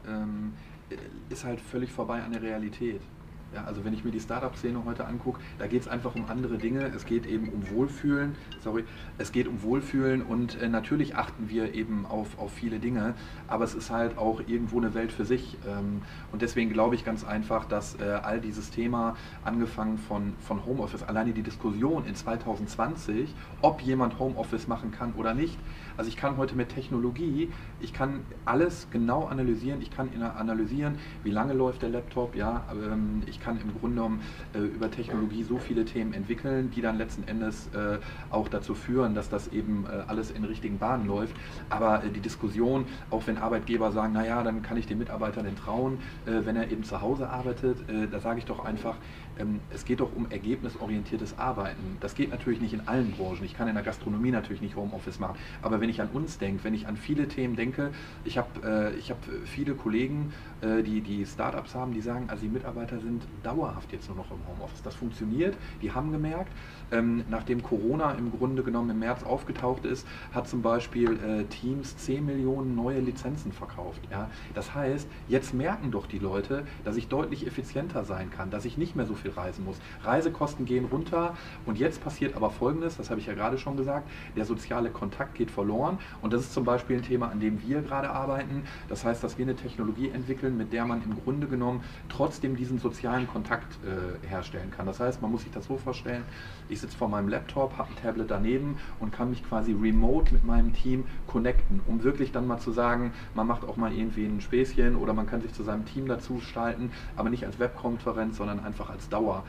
ist halt völlig vorbei an der Realität. Ja, also wenn ich mir die Startup-Szene heute angucke, da geht es einfach um andere Dinge. Es geht eben um Wohlfühlen. Es geht um Wohlfühlen und natürlich achten wir eben auf viele Dinge, aber es ist halt auch irgendwo eine Welt für sich. Und deswegen glaube ich ganz einfach, dass all dieses Thema, angefangen von Homeoffice, alleine die Diskussion in 2020, ob jemand Homeoffice machen kann oder nicht. Also ich kann heute mit Technologie, ich kann alles genau analysieren, ich kann analysieren, wie lange läuft der Laptop, ja, ich kann im Grunde genommen über Technologie so viele Themen entwickeln, die dann letzten Endes auch dazu führen, dass das eben alles in richtigen Bahnen läuft. Aber die Diskussion, auch wenn Arbeitgeber sagen, naja, dann kann ich dem Mitarbeiter denn trauen, wenn er eben zu Hause arbeitet, da sage ich doch einfach, es geht doch um ergebnisorientiertes Arbeiten. Das geht natürlich nicht in allen Branchen. Ich kann in der Gastronomie natürlich nicht Homeoffice machen. Aber wenn ich an uns denke, wenn ich an viele Themen denke, ich hab viele Kollegen, die Startups haben, die sagen, also die Mitarbeiter sind dauerhaft jetzt nur noch im Homeoffice. Das funktioniert. Die haben gemerkt, nachdem Corona im Grunde genommen im März aufgetaucht ist, hat zum Beispiel Teams 10 Millionen neue Lizenzen verkauft. Ja? Das heißt, jetzt merken doch die Leute, dass ich deutlich effizienter sein kann, dass ich nicht mehr so viel reisen muss. Reisekosten gehen runter und jetzt passiert aber Folgendes, das habe ich ja gerade schon gesagt, der soziale Kontakt geht verloren und das ist zum Beispiel ein Thema, an dem wir gerade arbeiten. Das heißt, dass wir eine Technologie entwickeln, mit der man im Grunde genommen trotzdem diesen sozialen Kontakt herstellen kann. Das heißt, man muss sich das so vorstellen, ich sitze vor meinem Laptop, habe ein Tablet daneben und kann mich quasi remote mit meinem Team connecten, um wirklich dann mal zu sagen, man macht auch mal irgendwie ein Späßchen oder man kann sich zu seinem Team dazu schalten, aber nicht als Webkonferenz, sondern einfach als Dauer.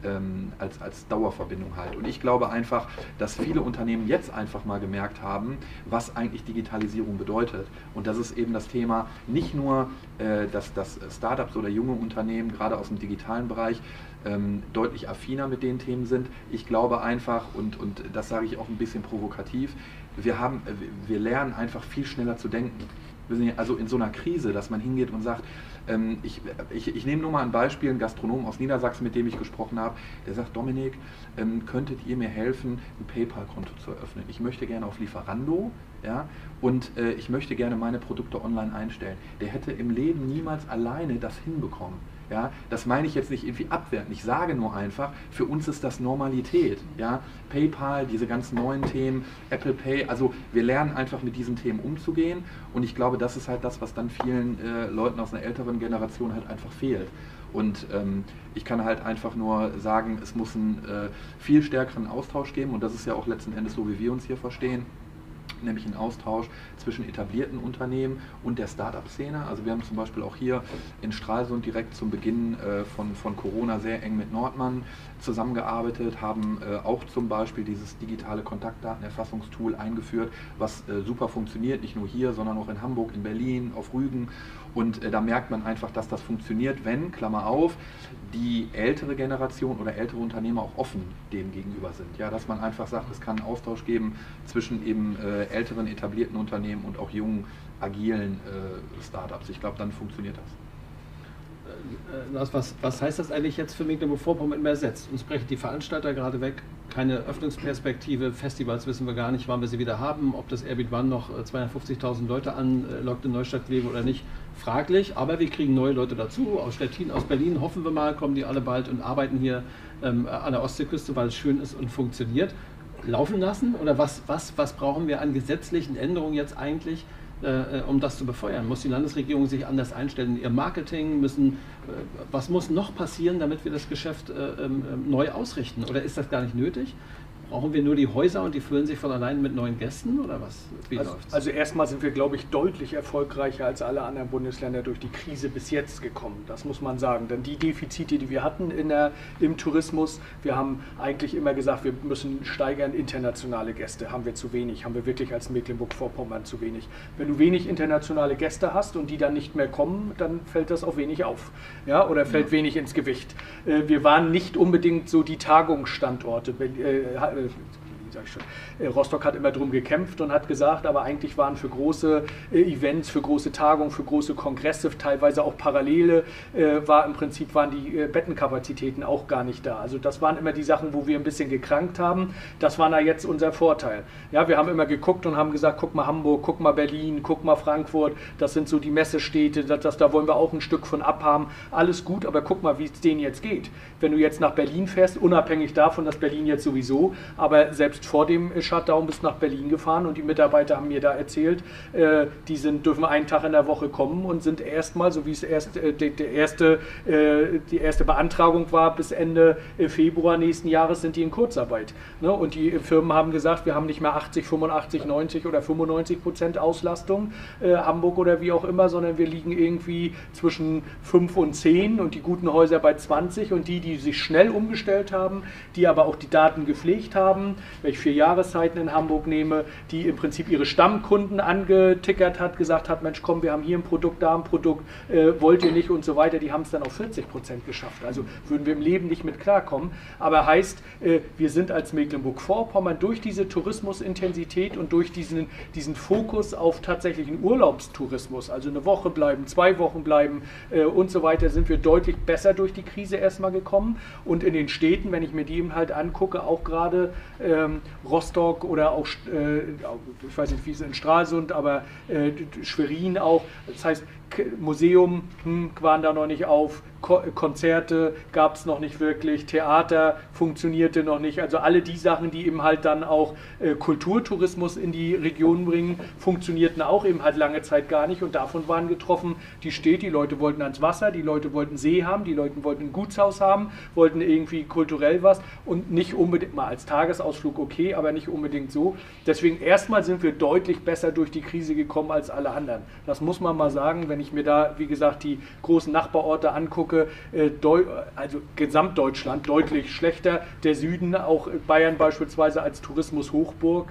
als Dauerverbindung halt. Und ich glaube einfach, dass viele Unternehmen jetzt einfach mal gemerkt haben, was eigentlich Digitalisierung bedeutet. Und das ist eben das Thema, nicht nur, dass Startups oder junge Unternehmen, gerade aus dem digitalen Bereich, deutlich affiner mit den Themen sind. Ich glaube einfach, und das sage ich auch ein bisschen provokativ, wir lernen einfach viel schneller zu denken. Also in so einer Krise, dass man hingeht und sagt, ich nehme nur mal ein Beispiel, ein Gastronom aus Niedersachsen, mit dem ich gesprochen habe, der sagt, Dominik, könntet ihr mir helfen, ein PayPal-Konto zu eröffnen? Ich möchte gerne auf Lieferando, ja, und ich möchte gerne meine Produkte online einstellen. Der hätte im Leben niemals alleine das hinbekommen. Ja, das meine ich jetzt nicht irgendwie abwertend, ich sage nur einfach, für uns ist das Normalität. Ja? PayPal, diese ganzen neuen Themen, Apple Pay, also wir lernen einfach mit diesen Themen umzugehen und ich glaube, das ist halt das, was dann vielen Leuten aus einer älteren Generation halt einfach fehlt. Und ich kann halt einfach nur sagen, es muss einen viel stärkeren Austausch geben und das ist ja auch letzten Endes so, wie wir uns hier verstehen. Nämlich ein Austausch zwischen etablierten Unternehmen und der Start-up-Szene. Also wir haben zum Beispiel auch hier in Stralsund direkt zum Beginn von Corona sehr eng mit Nordmann zusammengearbeitet, haben auch zum Beispiel dieses digitale Kontaktdatenerfassungstool eingeführt, was super funktioniert, nicht nur hier, sondern auch in Hamburg, in Berlin, auf Rügen. Und da merkt man einfach, dass das funktioniert, wenn, Klammer auf, die ältere Generation oder ältere Unternehmer auch offen dem gegenüber sind. Ja, dass man einfach sagt, es kann einen Austausch geben zwischen eben älteren, etablierten Unternehmen und auch jungen, agilen Startups. Ich glaube, dann funktioniert das. Was heißt das eigentlich jetzt für Mecklenburg-Vorpommern immer ersetzt? Uns brechen die Veranstalter gerade weg, keine Öffnungsperspektive, Festivals wissen wir gar nicht, wann wir sie wieder haben, ob das Airbnb noch 250.000 Leute anlockt in Neustadt-Kleve oder nicht, fraglich, aber wir kriegen neue Leute dazu, aus Stettin, aus Berlin, hoffen wir mal, kommen die alle bald und arbeiten hier an der Ostseeküste, weil es schön ist und funktioniert. Laufen lassen oder was brauchen wir an gesetzlichen Änderungen jetzt eigentlich, um das zu befeuern? Muss die Landesregierung sich anders einstellen in ihr Marketing? Was muss noch passieren, damit wir das Geschäft neu ausrichten? Oder ist das gar nicht nötig? Brauchen wir nur die Häuser und die füllen sich von allein mit neuen Gästen oder was? Wie läuft's? Also erstmal sind wir, glaube ich, deutlich erfolgreicher als alle anderen Bundesländer durch die Krise bis jetzt gekommen. Das muss man sagen. Denn die Defizite, die wir hatten im Tourismus, wir haben eigentlich immer gesagt, wir müssen steigern, internationale Gäste. Haben wir zu wenig, haben wir wirklich als Mecklenburg-Vorpommern zu wenig. Wenn du wenig internationale Gäste hast und die dann nicht mehr kommen, dann fällt das auch wenig auf. Ja? Oder fällt wenig ins Gewicht. Wir waren nicht unbedingt so die Tagungsstandorte. Rostock hat immer drum gekämpft und hat gesagt, aber eigentlich waren für große Events, für große Tagungen, für große Kongresse, teilweise auch Parallele, waren die Bettenkapazitäten auch gar nicht da. Also das waren immer die Sachen, wo wir ein bisschen gekrankt haben. Das war da jetzt unser Vorteil. Ja, wir haben immer geguckt und haben gesagt, guck mal Hamburg, guck mal Berlin, guck mal Frankfurt, das sind so die Messestädte, da wollen wir auch ein Stück von abhaben. Alles gut, aber guck mal, wie es denen jetzt geht. Wenn du jetzt nach Berlin fährst, unabhängig davon, dass Berlin jetzt sowieso, aber selbst vor dem Shutdown bist nach Berlin gefahren und die Mitarbeiter haben mir da erzählt, die dürfen einen Tag in der Woche kommen und sind erstmal, so wie es die erste Beantragung war, bis Ende Februar nächsten Jahres sind die in Kurzarbeit. Ne? Und die Firmen haben gesagt, wir haben nicht mehr 80, 85, 90 oder 95% Auslastung, Hamburg oder wie auch immer, sondern wir liegen irgendwie zwischen 5 und 10 und die guten Häuser bei 20 und die sich schnell umgestellt haben, die aber auch die Daten gepflegt haben, wenn ich 4 Jahreszeiten in Hamburg nehme, die im Prinzip ihre Stammkunden angetickert hat, gesagt hat, Mensch komm, wir haben hier ein Produkt, da ein Produkt, wollt ihr nicht und so weiter, die haben es dann auf 40% geschafft. Also würden wir im Leben nicht mit klarkommen. Aber heißt, wir sind als Mecklenburg-Vorpommern durch diese Tourismusintensität und durch diesen Fokus auf tatsächlichen Urlaubstourismus, also eine Woche bleiben, 2 Wochen bleiben und so weiter, sind wir deutlich besser durch die Krise erstmal gekommen. Und in den Städten, wenn ich mir die eben halt angucke, auch gerade Rostock oder auch, ich weiß nicht, wie es in Stralsund, aber Schwerin auch, das heißt, Museum waren da noch nicht auf, Konzerte gab es noch nicht wirklich, Theater funktionierte noch nicht, also alle die Sachen, die eben halt dann auch Kulturtourismus in die Region bringen, funktionierten auch eben halt lange Zeit gar nicht und davon waren getroffen die Städte, die Leute wollten ans Wasser, die Leute wollten See haben, die Leute wollten ein Gutshaus haben, wollten irgendwie kulturell was und nicht unbedingt mal als Tagesausflug okay, aber nicht unbedingt so. Deswegen erstmal sind wir deutlich besser durch die Krise gekommen als alle anderen. Das muss man mal sagen, wenn ich mir da, wie gesagt, die großen Nachbarorte angucke, also Gesamtdeutschland deutlich schlechter. Der Süden, auch Bayern beispielsweise als Tourismushochburg,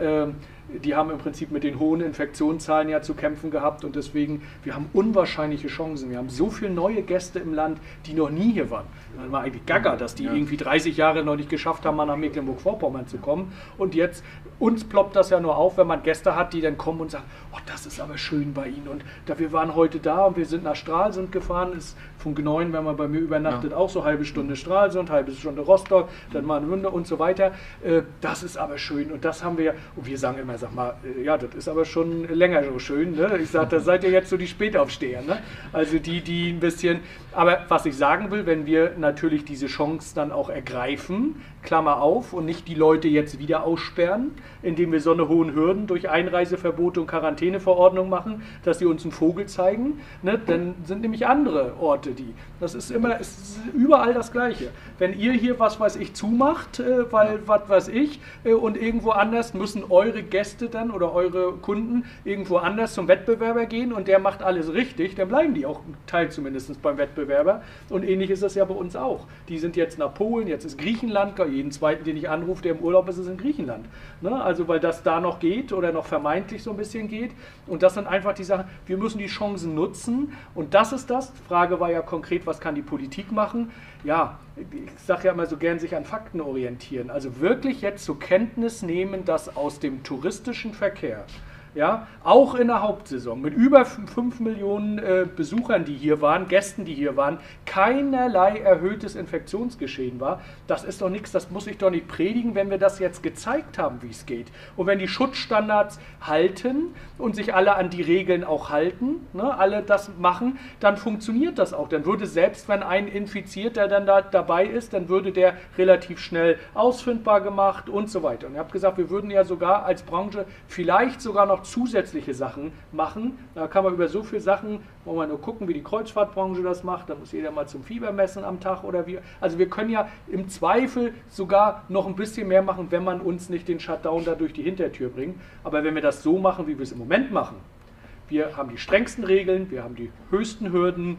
die haben im Prinzip mit den hohen Infektionszahlen ja zu kämpfen gehabt und deswegen, wir haben unwahrscheinliche Chancen. Wir haben so viele neue Gäste im Land, die noch nie hier waren. Das war eigentlich gaga, dass die irgendwie 30 Jahre noch nicht geschafft haben, mal nach Mecklenburg-Vorpommern zu kommen. Und jetzt, uns ploppt das ja nur auf, wenn man Gäste hat, die dann kommen und sagen, oh, das ist aber schön bei Ihnen. Und wir waren heute da und wir sind nach Stralsund gefahren. Ist von Gneuen, wenn man bei mir übernachtet, auch so halbe Stunde Stralsund, halbe Stunde Rostock, dann mal eine Wunde und so weiter. Das ist aber schön. Und das haben wir, und wir sagen immer, sag mal, ja, das ist aber schon länger so schön. Ne? Ich sage, da seid ihr jetzt so die Spätaufsteher. Ne? Also die ein bisschen, aber was ich sagen will, wenn wir natürlich diese Chance dann auch ergreifen, Klammer auf, und nicht die Leute jetzt wieder aussperren, indem wir so eine hohen Hürden durch Einreiseverbote und Quarantäneverordnung machen, dass sie uns einen Vogel zeigen, ne? Dann sind nämlich andere Orte die. Das ist immer, es ist überall das Gleiche. Wenn ihr hier, was weiß ich, zumacht, weil, was weiß ich, und irgendwo anders müssen eure Gäste dann oder eure Kunden irgendwo anders zum Wettbewerber gehen und der macht alles richtig, dann bleiben die auch ein Teil zumindest beim Wettbewerber. Und ähnlich ist das ja bei uns auch. Die sind jetzt nach Polen, jetzt ist Griechenland, jeden zweiten, den ich anrufe, der im Urlaub ist, ist in Griechenland. Ne? Also weil das da noch geht oder noch vermeintlich so ein bisschen geht. Und das sind einfach die Sachen, wir müssen die Chancen nutzen. Und das ist das. Die Frage war ja konkret, was kann die Politik machen? Ja, ich sage ja immer so gern, sich an Fakten orientieren. Also wirklich jetzt zur Kenntnis nehmen, dass aus dem touristischen Verkehr, ja, auch in der Hauptsaison mit über 5 Millionen Besuchern, die hier waren, Gästen, die hier waren, keinerlei erhöhtes Infektionsgeschehen war. Das ist doch nichts, das muss ich doch nicht predigen, wenn wir das jetzt gezeigt haben, wie es geht. Und wenn die Schutzstandards halten und sich alle an die Regeln auch halten, ne, alle das machen, dann funktioniert das auch. Dann würde selbst, wenn ein Infizierter dann da dabei ist, dann würde der relativ schnell ausfindbar gemacht und so weiter. Und ich habe gesagt, wir würden ja sogar als Branche vielleicht sogar noch zusätzliche Sachen machen. Da kann man über so viele Sachen, wo man nur gucken, wie die Kreuzfahrtbranche das macht, da muss jeder mal zum Fieber messen am Tag oder wie. Also wir können ja im Zweifel sogar noch ein bisschen mehr machen, wenn man uns nicht den Shutdown da durch die Hintertür bringt. Aber wenn wir das so machen, wie wir es im Moment machen, wir haben die strengsten Regeln, wir haben die höchsten Hürden,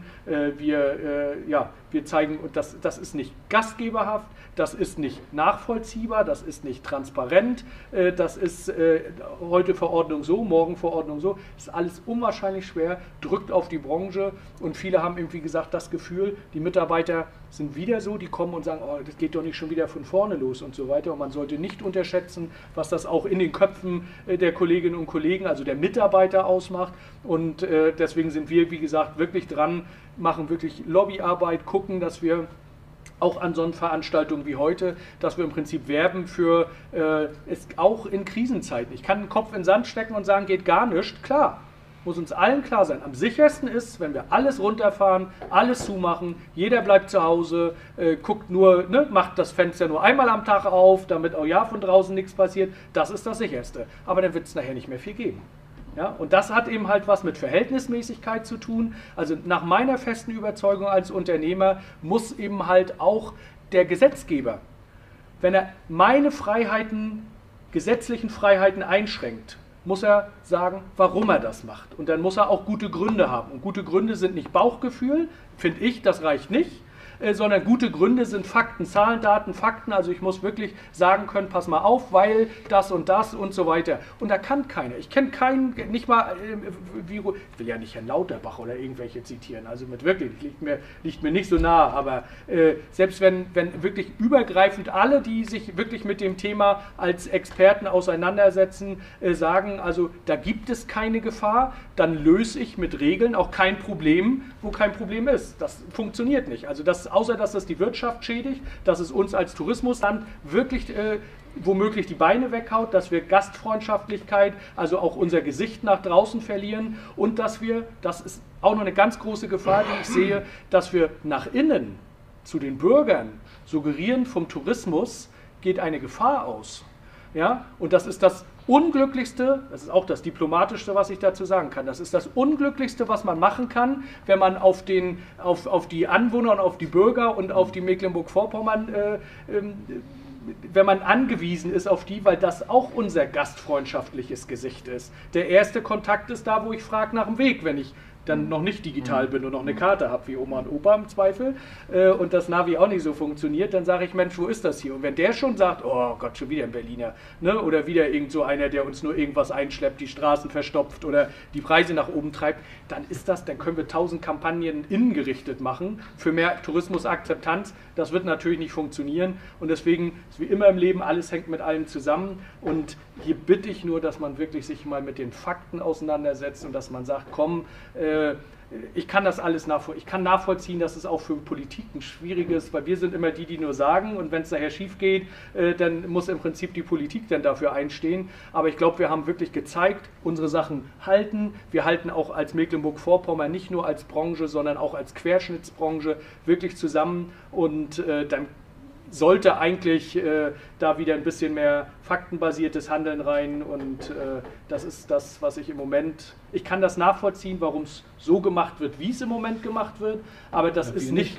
wir zeigen, und das ist nicht gastgeberhaft, das ist nicht nachvollziehbar, das ist nicht transparent, das ist heute Verordnung so, morgen Verordnung so, das ist alles unwahrscheinlich schwer, drückt auf die Branche und viele haben eben, wie gesagt, das Gefühl, die Mitarbeiter sind wieder so, die kommen und sagen, oh, das geht doch nicht schon wieder von vorne los und so weiter und man sollte nicht unterschätzen, was das auch in den Köpfen der Kolleginnen und Kollegen, also der Mitarbeiter ausmacht und deswegen sind wir, wie gesagt, wirklich dran, machen wirklich Lobbyarbeit, gucken, dass wir auch an solchen Veranstaltungen wie heute, dass wir im Prinzip werben für es auch in Krisenzeiten. Ich kann den Kopf in den Sand stecken und sagen, geht gar nicht. Klar, muss uns allen klar sein. Am sichersten ist, wenn wir alles runterfahren, alles zumachen, jeder bleibt zu Hause, guckt nur, ne, macht das Fenster nur einmal am Tag auf, damit auch ja von draußen nichts passiert. Das ist das Sicherste. Aber dann wird es nachher nicht mehr viel geben. Ja, und das hat eben halt was mit Verhältnismäßigkeit zu tun. Also nach meiner festen Überzeugung als Unternehmer muss eben halt auch der Gesetzgeber, wenn er meine Freiheiten, gesetzlichen Freiheiten einschränkt, muss er sagen, warum er das macht. Und dann muss er auch gute Gründe haben. Und gute Gründe sind nicht Bauchgefühl, finde ich, das reicht nicht. Sondern gute Gründe sind Fakten, Zahlen, Daten, Fakten. Also ich muss wirklich sagen können, pass mal auf, weil das und so weiter. Und da kann keiner. Ich kenne keinen, nicht mal, ich will ja nicht Herrn Lauterbach oder irgendwelche zitieren, also mit wirklich, liegt mir nicht so nah, aber selbst wenn wirklich übergreifend alle, die sich wirklich mit dem Thema als Experten auseinandersetzen, sagen, also da gibt es keine Gefahr, dann löse ich mit Regeln auch kein Problem, wo kein Problem ist. Das funktioniert nicht. Also außer dass das die Wirtschaft schädigt, dass es uns als Tourismusland wirklich womöglich die Beine weghaut, dass wir Gastfreundschaftlichkeit, also auch unser Gesicht nach draußen verlieren und dass wir, das ist auch noch eine ganz große Gefahr, die ich sehe, dass wir nach innen zu den Bürgern suggerieren, vom Tourismus geht eine Gefahr aus. Ja? Und das ist das Unglücklichste, das ist auch das Diplomatischste, was ich dazu sagen kann, das ist das Unglücklichste, was man machen kann, wenn man auf die Anwohner und auf die Bürger und auf die Mecklenburg-Vorpommern, wenn man angewiesen ist auf die, weil das auch unser gastfreundschaftliches Gesicht ist. Der erste Kontakt ist da, wo ich frage nach dem Weg, wenn ich dann noch nicht digital bin und noch eine Karte habe, wie Oma und Opa im Zweifel, und das Navi auch nicht so funktioniert, dann sage ich, Mensch, wo ist das hier? Und wenn der schon sagt, oh Gott, schon wieder ein Berliner, ne? Oder wieder irgend so einer, der uns nur irgendwas einschleppt, die Straßen verstopft oder die Preise nach oben treibt, dann können wir 1000 Kampagnen innengerichtet machen für mehr Tourismusakzeptanz. Das wird natürlich nicht funktionieren und deswegen ist wie immer im Leben, alles hängt mit allem zusammen und hier bitte ich nur, dass man wirklich sich mal mit den Fakten auseinandersetzt und dass man sagt, komm, ich kann das alles nachvollziehen, dass es auch für Politik ein schwieriges, weil wir sind immer die nur sagen und wenn es daher schief geht, dann muss im Prinzip die Politik dann dafür einstehen. Aber ich glaube, wir haben wirklich gezeigt, unsere Sachen halten. Wir halten auch als Mecklenburg-Vorpommern nicht nur als Branche, sondern auch als Querschnittsbranche wirklich zusammen und dann sollte eigentlich da wieder ein bisschen mehr faktenbasiertes Handeln rein und das ist das, was ich im Moment, ich kann das nachvollziehen, warum es so gemacht wird, wie es im Moment gemacht wird, aber das ist nicht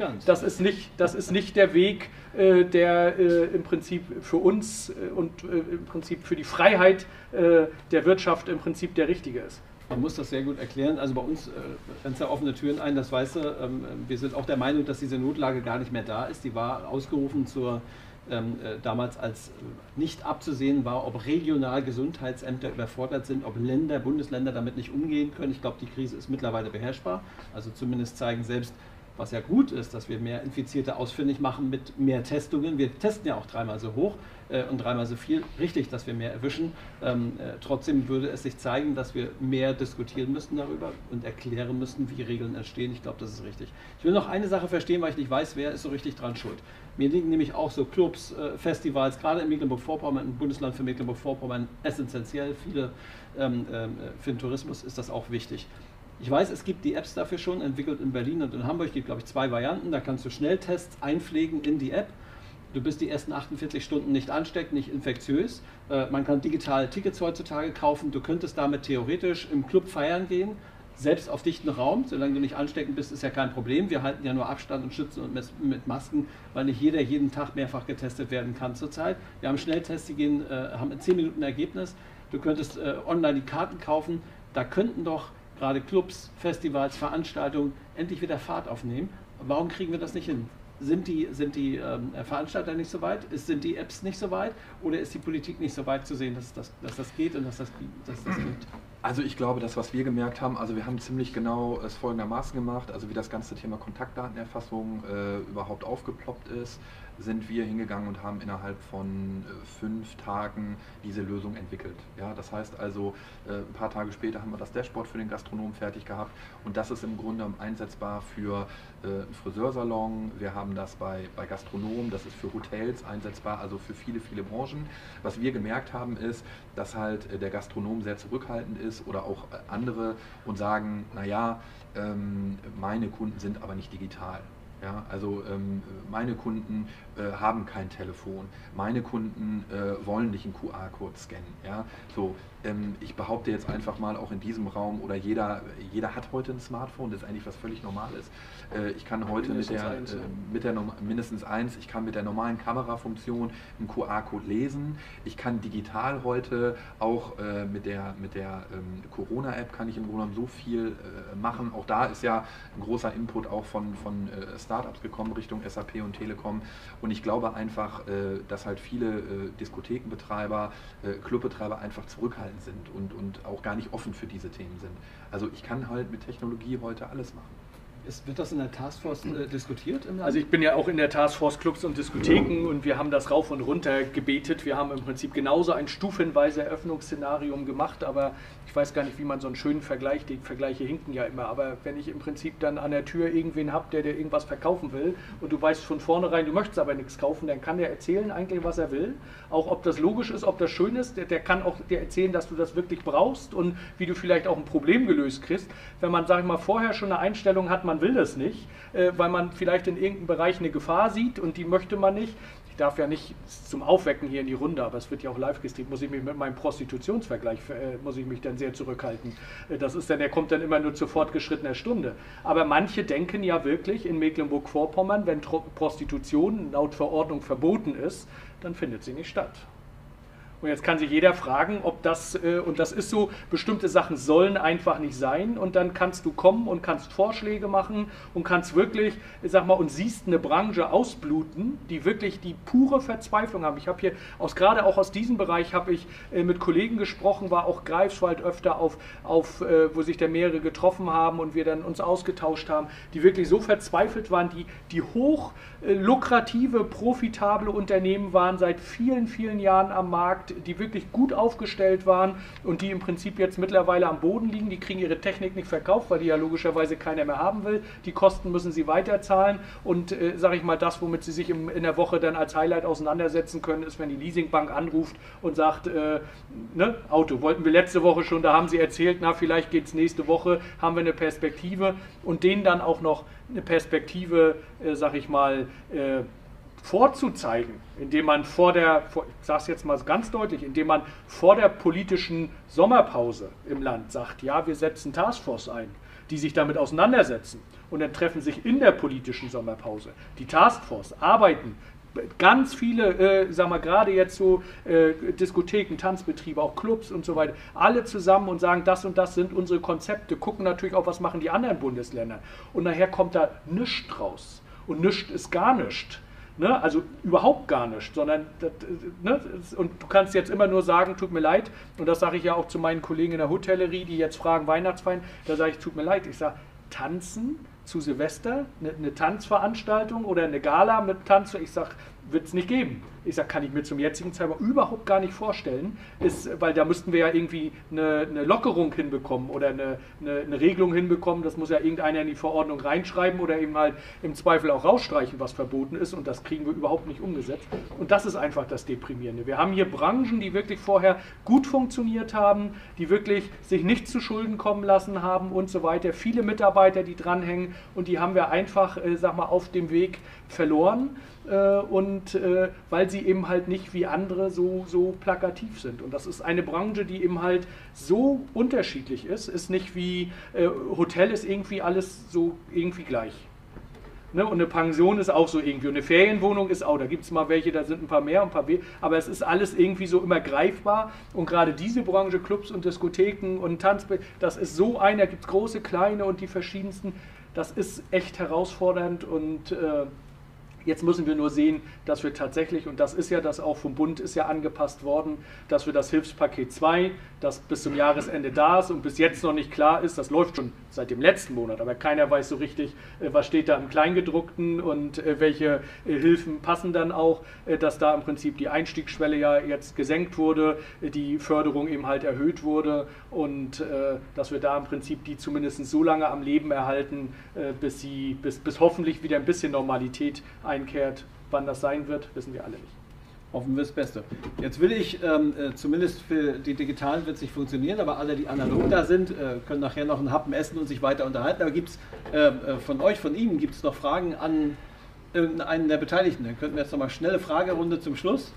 der Weg, der im Prinzip für uns und im Prinzip für die Freiheit der Wirtschaft im Prinzip der richtige ist. Man muss das sehr gut erklären. Also bei uns rennt ja offene Türen ein, das weißt du. Wir sind auch der Meinung, dass diese Notlage gar nicht mehr da ist. Die war ausgerufen damals, als nicht abzusehen war, ob regional Gesundheitsämter überfordert sind, ob Bundesländer damit nicht umgehen können. Ich glaube, die Krise ist mittlerweile beherrschbar. Also zumindest zeigen selbst, was ja gut ist, dass wir mehr Infizierte ausfindig machen mit mehr Testungen. Wir testen ja auch 3-mal so hoch und 3-mal so viel. Richtig, dass wir mehr erwischen. Trotzdem würde es sich zeigen, dass wir mehr diskutieren müssten darüber und erklären müssten, wie Regeln entstehen. Ich glaube, das ist richtig. Ich will noch eine Sache verstehen, weil ich nicht weiß, wer ist so richtig dran schuld. Mir liegen nämlich auch so Clubs, Festivals, gerade in Mecklenburg-Vorpommern, im Bundesland für Mecklenburg-Vorpommern, essentiell. Für den Tourismus ist das auch wichtig. Ich weiß, es gibt die Apps dafür schon, entwickelt in Berlin und in Hamburg, gibt glaube ich 2 Varianten. Da kannst du Schnelltests einpflegen in die App. Du bist die ersten 48 Stunden nicht ansteckend, nicht infektiös. Man kann digital Tickets heutzutage kaufen. Du könntest damit theoretisch im Club feiern gehen, selbst auf dichten Raum. Solange du nicht ansteckend bist, ist ja kein Problem. Wir halten ja nur Abstand und schützen uns mit Masken, weil nicht jeder jeden Tag mehrfach getestet werden kann zurzeit. Wir haben Schnelltests, die haben in 10 Minuten Ergebnis. Du könntest online die Karten kaufen. Da könnten doch gerade Clubs, Festivals, Veranstaltungen endlich wieder Fahrt aufnehmen. Warum kriegen wir das nicht hin? Sind die Veranstalter nicht so weit? Sind die Apps nicht so weit? Oder ist die Politik nicht so weit zu sehen, dass das geht und dass das gibt? Also ich glaube, das, was wir gemerkt haben, also wir haben ziemlich genau es folgendermaßen gemacht, also wie das ganze Thema Kontaktdatenerfassung überhaupt aufgeploppt ist, sind wir hingegangen und haben innerhalb von 5 Tagen diese Lösung entwickelt. Ja, das heißt also, ein paar Tage später haben wir das Dashboard für den Gastronomen fertig gehabt und das ist im Grunde einsetzbar für einen Friseursalon, wir haben das bei Gastronomen, das ist für Hotels einsetzbar, also für viele, viele Branchen. Was wir gemerkt haben ist, dass halt der Gastronom sehr zurückhaltend ist oder auch andere und sagen, naja, meine Kunden sind aber nicht digital. Ja, also meine Kunden haben kein Telefon, meine Kunden wollen nicht einen QR-Code scannen. Ja? So, ich behaupte jetzt einfach mal auch in diesem Raum, oder jeder hat heute ein Smartphone, das ist eigentlich was völlig Normales. Ich kann heute mindestens eins, ich kann mit der normalen Kamerafunktion einen QR-Code lesen. Ich kann digital heute auch mit der Corona-App kann ich im Grunde genommen so viel machen. Auch da ist ja ein großer Input auch von Startups gekommen Richtung SAP und Telekom. Und ich glaube einfach, dass halt viele Diskothekenbetreiber, Clubbetreiber einfach zurückhaltend sind und auch gar nicht offen für diese Themen sind. Also ich kann halt mit Technologie heute alles machen. Wird das in der Taskforce diskutiert? Also ich bin ja auch in der Taskforce Clubs und Diskotheken und wir haben das rauf und runter gebetet. Wir haben im Prinzip genauso ein stufenweise Eröffnungsszenarium gemacht, aber ich weiß gar nicht, wie man so einen schönen Vergleich, die Vergleiche hinken ja immer, aber wenn ich im Prinzip dann an der Tür irgendwen habe, der dir irgendwas verkaufen will und du weißt von vornherein, du möchtest aber nichts kaufen, dann kann der erzählen eigentlich, was er will, auch ob das logisch ist, ob das schön ist, der kann auch dir erzählen, dass du das wirklich brauchst und wie du vielleicht auch ein Problem gelöst kriegst. Wenn man, sag ich mal, vorher schon eine Einstellung hat, man will das nicht, weil man vielleicht in irgendeinem Bereich eine Gefahr sieht und die möchte man nicht. Ich darf ja nicht zum Aufwecken hier in die Runde, aber es wird ja auch live gestreamt, muss ich mich mit meinem Prostitutionsvergleich, muss ich mich dann sehr zurückhalten. Das ist dann, der kommt dann immer nur zu fortgeschrittener Stunde. Aber manche denken ja wirklich in Mecklenburg-Vorpommern, wenn Prostitution laut Verordnung verboten ist, dann findet sie nicht statt. Und jetzt kann sich jeder fragen, ob das, und das ist so, bestimmte Sachen sollen einfach nicht sein und dann kannst du kommen und kannst Vorschläge machen und kannst wirklich, ich sag mal, und siehst eine Branche ausbluten, die wirklich die pure Verzweiflung haben. Ich habe hier, gerade auch aus diesem Bereich, habe ich mit Kollegen gesprochen, war auch Greifswald öfter wo sich da mehrere getroffen haben und wir dann uns ausgetauscht haben, die wirklich so verzweifelt waren, die hoch lukrative, profitable Unternehmen waren seit vielen, vielen Jahren am Markt, die wirklich gut aufgestellt waren und die im Prinzip jetzt mittlerweile am Boden liegen. Die kriegen ihre Technik nicht verkauft, weil die ja logischerweise keiner mehr haben will. Die Kosten müssen sie weiterzahlen und sage ich mal, das, womit sie sich in der Woche dann als Highlight auseinandersetzen können, ist, wenn die Leasingbank anruft und sagt, ne, Auto wollten wir letzte Woche schon, da haben sie erzählt, na vielleicht geht es nächste Woche, haben wir eine Perspektive und denen dann auch noch eine Perspektive, sage ich mal, vorzuzeigen, indem man ich sage es jetzt mal ganz deutlich, indem man vor der politischen Sommerpause im Land sagt, ja, wir setzen Taskforce ein, die sich damit auseinandersetzen und dann treffen sich in der politischen Sommerpause die Taskforce, arbeiten, ganz viele, sagen wir gerade jetzt so Diskotheken, Tanzbetriebe, auch Clubs und so weiter, alle zusammen und sagen, das und das sind unsere Konzepte, gucken natürlich auch, was machen die anderen Bundesländer und nachher kommt da nichts raus und nichts ist gar nichts. Ne? Also überhaupt gar nicht, sondern ne? Und du kannst jetzt immer nur sagen, tut mir leid, und das sage ich ja auch zu meinen Kollegen in der Hotellerie, die jetzt fragen, Weihnachtsfeiern, da sage ich, tut mir leid, ich sage, tanzen zu Silvester, eine Tanzveranstaltung oder eine Gala mit Tanz, ich sage, wird es nicht geben. Ich sage, kann ich mir zum jetzigen Zeitpunkt überhaupt gar nicht vorstellen, weil da müssten wir ja irgendwie eine Lockerung hinbekommen oder eine Regelung hinbekommen. Das muss ja irgendeiner in die Verordnung reinschreiben oder eben halt im Zweifel auch rausstreichen, was verboten ist. Und das kriegen wir überhaupt nicht umgesetzt. Und das ist einfach das Deprimierende. Wir haben hier Branchen, die wirklich vorher gut funktioniert haben, die wirklich sich nicht zu Schulden kommen lassen haben und so weiter. Viele Mitarbeiter, die dranhängen und die haben wir einfach, sag mal, auf dem Weg verloren. Weil sie eben halt nicht wie andere so plakativ sind. Und das ist eine Branche, die eben halt so unterschiedlich ist nicht wie Hotel ist irgendwie alles so irgendwie gleich. Ne? Und eine Pension ist auch so irgendwie. Und eine Ferienwohnung ist auch, da gibt es mal welche, da sind ein paar mehr und ein paar weniger, aber es ist alles irgendwie so immer greifbar. Und gerade diese Branche, Clubs und Diskotheken und das ist so eine, da gibt es große, kleine und die verschiedensten. Das ist echt herausfordernd und jetzt müssen wir nur sehen, dass wir tatsächlich, und das ist ja das auch vom Bund ist ja angepasst worden, dass wir das Hilfspaket 2, das bis zum Jahresende da ist und bis jetzt noch nicht klar ist, das läuft schon seit dem letzten Monat, aber keiner weiß so richtig, was steht da im Kleingedruckten und welche Hilfen passen dann auch, dass da im Prinzip die Einstiegsschwelle ja jetzt gesenkt wurde, die Förderung eben halt erhöht wurde und dass wir da im Prinzip die zumindest so lange am Leben erhalten, bis hoffentlich wieder ein bisschen Normalität einkehrt. Wann das sein wird, wissen wir alle nicht. Hoffen wir das Beste. Jetzt will ich, zumindest für die Digitalen wird es nicht funktionieren, aber alle, die analog da sind, können nachher noch einen Happen essen und sich weiter unterhalten. Aber gibt es von Ihnen, gibt es noch Fragen an irgendeinen der Beteiligten? Dann könnten wir jetzt nochmal schnelle Fragerunde zum Schluss.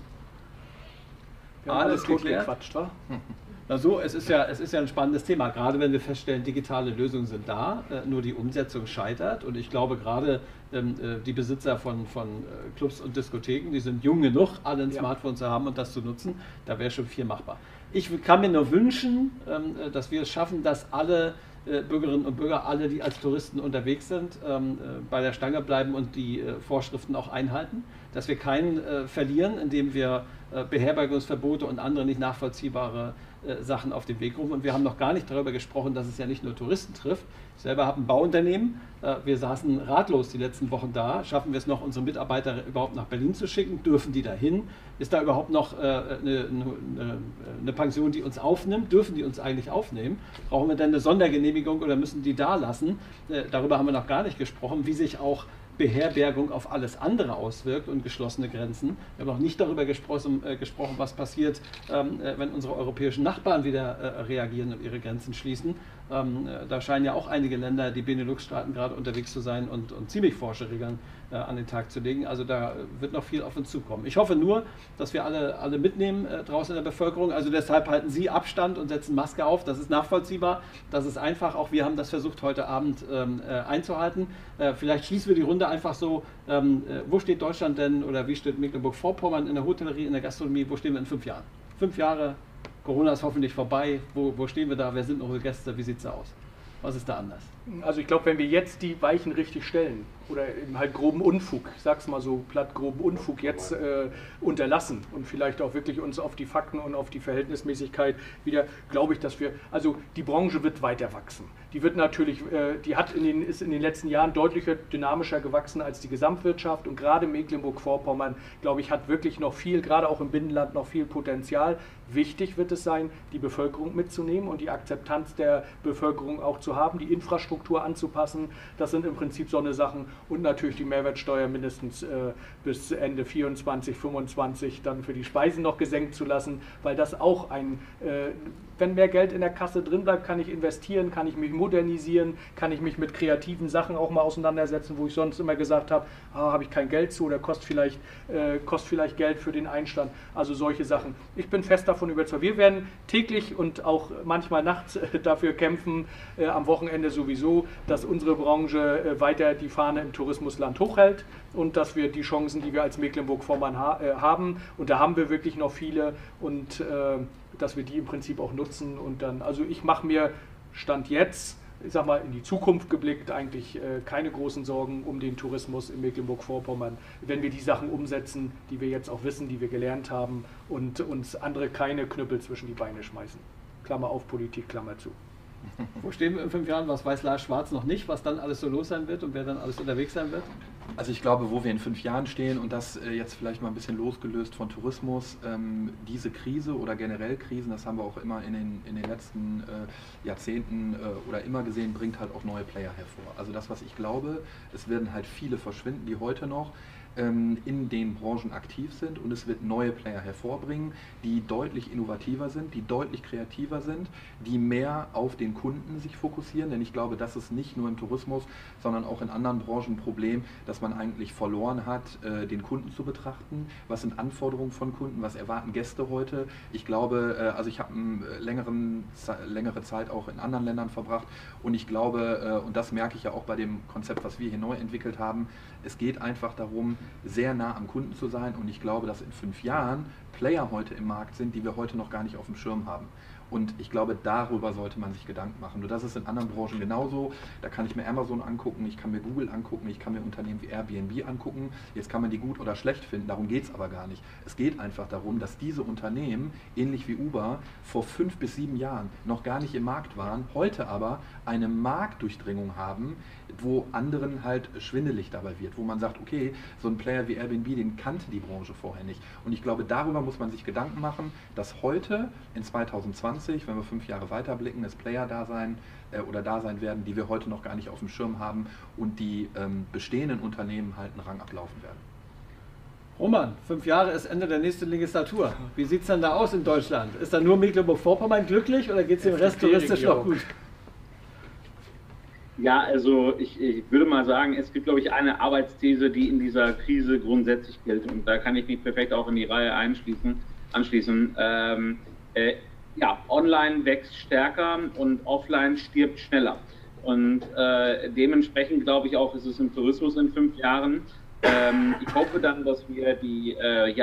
Wir haben alles tot gequatscht, wa? Na so, es ist ja ein spannendes Thema, gerade wenn wir feststellen, digitale Lösungen sind da, nur die Umsetzung scheitert. Und ich glaube, gerade die Besitzer von Clubs und Diskotheken, die sind jung genug, alle ein Smartphone zu haben und das zu nutzen, da wäre schon viel machbar. Ich kann mir nur wünschen, dass wir es schaffen, dass alle Bürgerinnen und Bürger, alle, die als Touristen unterwegs sind, bei der Stange bleiben und die Vorschriften auch einhalten, dass wir keinen verlieren, indem wir Beherbergungsverbote und andere nicht nachvollziehbare Sachen auf den Weg rufen. Und wir haben noch gar nicht darüber gesprochen, dass es ja nicht nur Touristen trifft. Ich selber habe ein Bauunternehmen. Wir saßen ratlos die letzten Wochen da. Schaffen wir es noch, unsere Mitarbeiter überhaupt nach Berlin zu schicken? Dürfen die dahin? Ist da überhaupt noch eine Pension, die uns aufnimmt? Dürfen die uns eigentlich aufnehmen? Brauchen wir denn eine Sondergenehmigung oder müssen die da lassen? Darüber haben wir noch gar nicht gesprochen, wie sich auch Beherbergung auf alles andere auswirkt und geschlossene Grenzen. Wir haben noch nicht darüber gesprochen, was passiert, wenn unsere europäischen Nachbarn wieder reagieren und ihre Grenzen schließen. Da scheinen ja auch einige Länder, die Benelux-Staaten, gerade unterwegs zu sein und ziemlich forsche Regeln an den Tag zu legen. Also da wird noch viel auf uns zukommen. Ich hoffe nur, dass wir alle mitnehmen draußen in der Bevölkerung. Also deshalb halten Sie Abstand und setzen Maske auf. Das ist nachvollziehbar. Das ist einfach. Auch wir haben das versucht, heute Abend einzuhalten. Vielleicht schließen wir die Runde einfach so. Wo steht Deutschland denn oder wie steht Mecklenburg-Vorpommern in der Hotellerie, in der Gastronomie? Wo stehen wir in 5 Jahren? 5 Jahre, Corona ist hoffentlich vorbei. Wo stehen wir da? Wer sind unsere Gäste? Wie sieht es da aus? Was ist da anders? Also ich glaube, wenn wir jetzt die Weichen richtig stellen oder eben halt groben Unfug, ich sag's mal so platt, groben Unfug jetzt unterlassen und vielleicht auch wirklich uns auf die Fakten und auf die Verhältnismäßigkeit wieder, glaube ich, dass wir, also die Branche wird weiter wachsen. Die wird natürlich, ist in den letzten Jahren deutlich dynamischer gewachsen als die Gesamtwirtschaft und gerade Mecklenburg-Vorpommern, glaube ich, hat wirklich noch viel, gerade auch im Binnenland noch viel Potenzial. Wichtig wird es sein, die Bevölkerung mitzunehmen und die Akzeptanz der Bevölkerung auch zu haben, die Infrastruktur anzupassen. Das sind im Prinzip so eine Sachen und natürlich die Mehrwertsteuer mindestens bis Ende 24, 25 dann für die Speisen noch gesenkt zu lassen, weil das auch wenn mehr Geld in der Kasse drin bleibt, kann ich investieren, kann ich mich modernisieren, kann ich mich mit kreativen Sachen auch mal auseinandersetzen, wo ich sonst immer gesagt habe, habe ich kein Geld zu oder kostet vielleicht Geld für den Einstand. Also solche Sachen. Ich bin fest davon überzeugt. Wir werden täglich und auch manchmal nachts dafür kämpfen, am Wochenende sowieso, dass unsere Branche weiter die Fahne im Tourismusland hochhält und dass wir die Chancen, die wir als Mecklenburg-Vorpommern haben, und da haben wir wirklich noch viele, und dass wir die im Prinzip auch nutzen. Und dann, also ich mache mir Stand jetzt, ich sag mal in die Zukunft geblickt, eigentlich keine großen Sorgen um den Tourismus in Mecklenburg-Vorpommern, wenn wir die Sachen umsetzen, die wir jetzt auch wissen, die wir gelernt haben und uns andere keine Knüppel zwischen die Beine schmeißen. Klammer auf Politik, Klammer zu. Wo stehen wir in 5 Jahren? Was weiß Lars Schwarz noch nicht, was dann alles so los sein wird und wer dann alles unterwegs sein wird? Also ich glaube, wo wir in 5 Jahren stehen und das jetzt vielleicht mal ein bisschen losgelöst von Tourismus, diese Krise oder generell Krisen, das haben wir auch immer in den letzten Jahrzehnten oder immer gesehen, bringt halt auch neue Player hervor. Also das, was ich glaube, es werden halt viele verschwinden, die heute noch in den Branchen aktiv sind, und es wird neue Player hervorbringen, die deutlich innovativer sind, die deutlich kreativer sind, die mehr auf den Kunden sich fokussieren, denn ich glaube, das ist nicht nur im Tourismus, sondern auch in anderen Branchen ein Problem, dass man eigentlich verloren hat, den Kunden zu betrachten. Was sind Anforderungen von Kunden, was erwarten Gäste heute? Ich glaube, also ich habe längere Zeit auch in anderen Ländern verbracht, und ich glaube, und das merke ich ja auch bei dem Konzept, was wir hier neu entwickelt haben, es geht einfach darum, sehr nah am Kunden zu sein, und ich glaube, dass in 5 Jahren Player heute im Markt sind, die wir heute noch gar nicht auf dem Schirm haben. Und ich glaube, darüber sollte man sich Gedanken machen. Und das ist in anderen Branchen genauso. Da kann ich mir Amazon angucken, ich kann mir Google angucken, ich kann mir Unternehmen wie Airbnb angucken. Jetzt kann man die gut oder schlecht finden, darum geht es aber gar nicht. Es geht einfach darum, dass diese Unternehmen, ähnlich wie Uber, vor 5 bis 7 Jahren noch gar nicht im Markt waren, heute aber eine Marktdurchdringung haben, wo anderen halt schwindelig dabei wird, wo man sagt, okay, so ein Player wie Airbnb, den kannte die Branche vorher nicht. Und ich glaube, darüber muss man sich Gedanken machen, dass heute in 2020, wenn wir 5 Jahre weiterblicken, es Player da sein werden, die wir heute noch gar nicht auf dem Schirm haben und die bestehenden Unternehmen halt einen Rang ablaufen werden. Roman, 5 Jahre ist Ende der nächsten Legislatur. Wie sieht es denn da aus in Deutschland? Ist da nur Mecklenburg-Vorpommern glücklich oder geht es dem Rest touristisch noch gut? Ja, also ich würde mal sagen, es gibt, glaube ich, eine Arbeitsthese, die in dieser Krise grundsätzlich gilt. Und da kann ich mich perfekt auch in die Reihe anschließen. Ja, online wächst stärker und offline stirbt schneller. Und dementsprechend glaube ich auch, ist es im Tourismus in 5 Jahren. Ich hoffe dann, dass wir die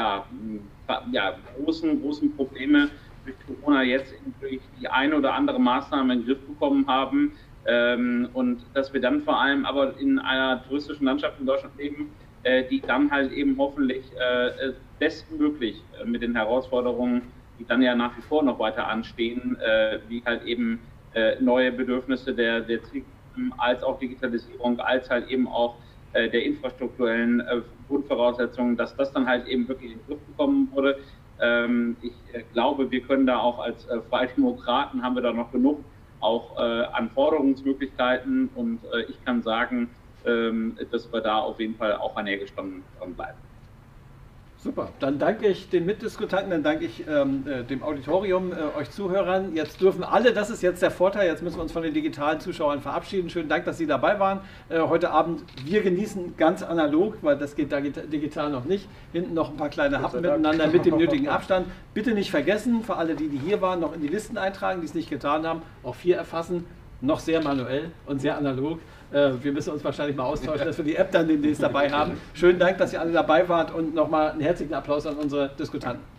großen Probleme durch Corona jetzt durch die eine oder andere Maßnahme in den Griff bekommen haben. Und dass wir dann vor allem aber in einer touristischen Landschaft in Deutschland leben, die dann halt eben hoffentlich bestmöglich mit den Herausforderungen, die dann ja nach wie vor noch weiter anstehen, wie halt eben neue Bedürfnisse der Zielgruppen, als auch Digitalisierung, als halt eben auch der infrastrukturellen Grundvoraussetzungen, dass das dann halt eben wirklich in den Griff bekommen wurde. Ich glaube, wir können da auch als Freie Demokraten, haben wir da noch genug auch Anforderungsmöglichkeiten, und ich kann sagen, dass wir da auf jeden Fall auch an der Gespann bleiben. Super, dann danke ich den Mitdiskutanten, dann danke ich dem Auditorium, euch Zuhörern. Jetzt dürfen alle, das ist jetzt der Vorteil, jetzt müssen wir uns von den digitalen Zuschauern verabschieden. Schönen Dank, dass Sie dabei waren. Heute Abend, wir genießen ganz analog, weil das geht digital noch nicht. Hinten noch ein paar kleine Happen miteinander mit dem nötigen Abstand. Bitte nicht vergessen, für alle, die hier waren, noch in die Listen eintragen, die es nicht getan haben, auch 4 erfassen. Noch sehr manuell und sehr analog. Wir müssen uns wahrscheinlich mal austauschen, dass wir die App dann demnächst dabei haben. Schönen Dank, dass ihr alle dabei wart, und nochmal einen herzlichen Applaus an unsere Diskutanten.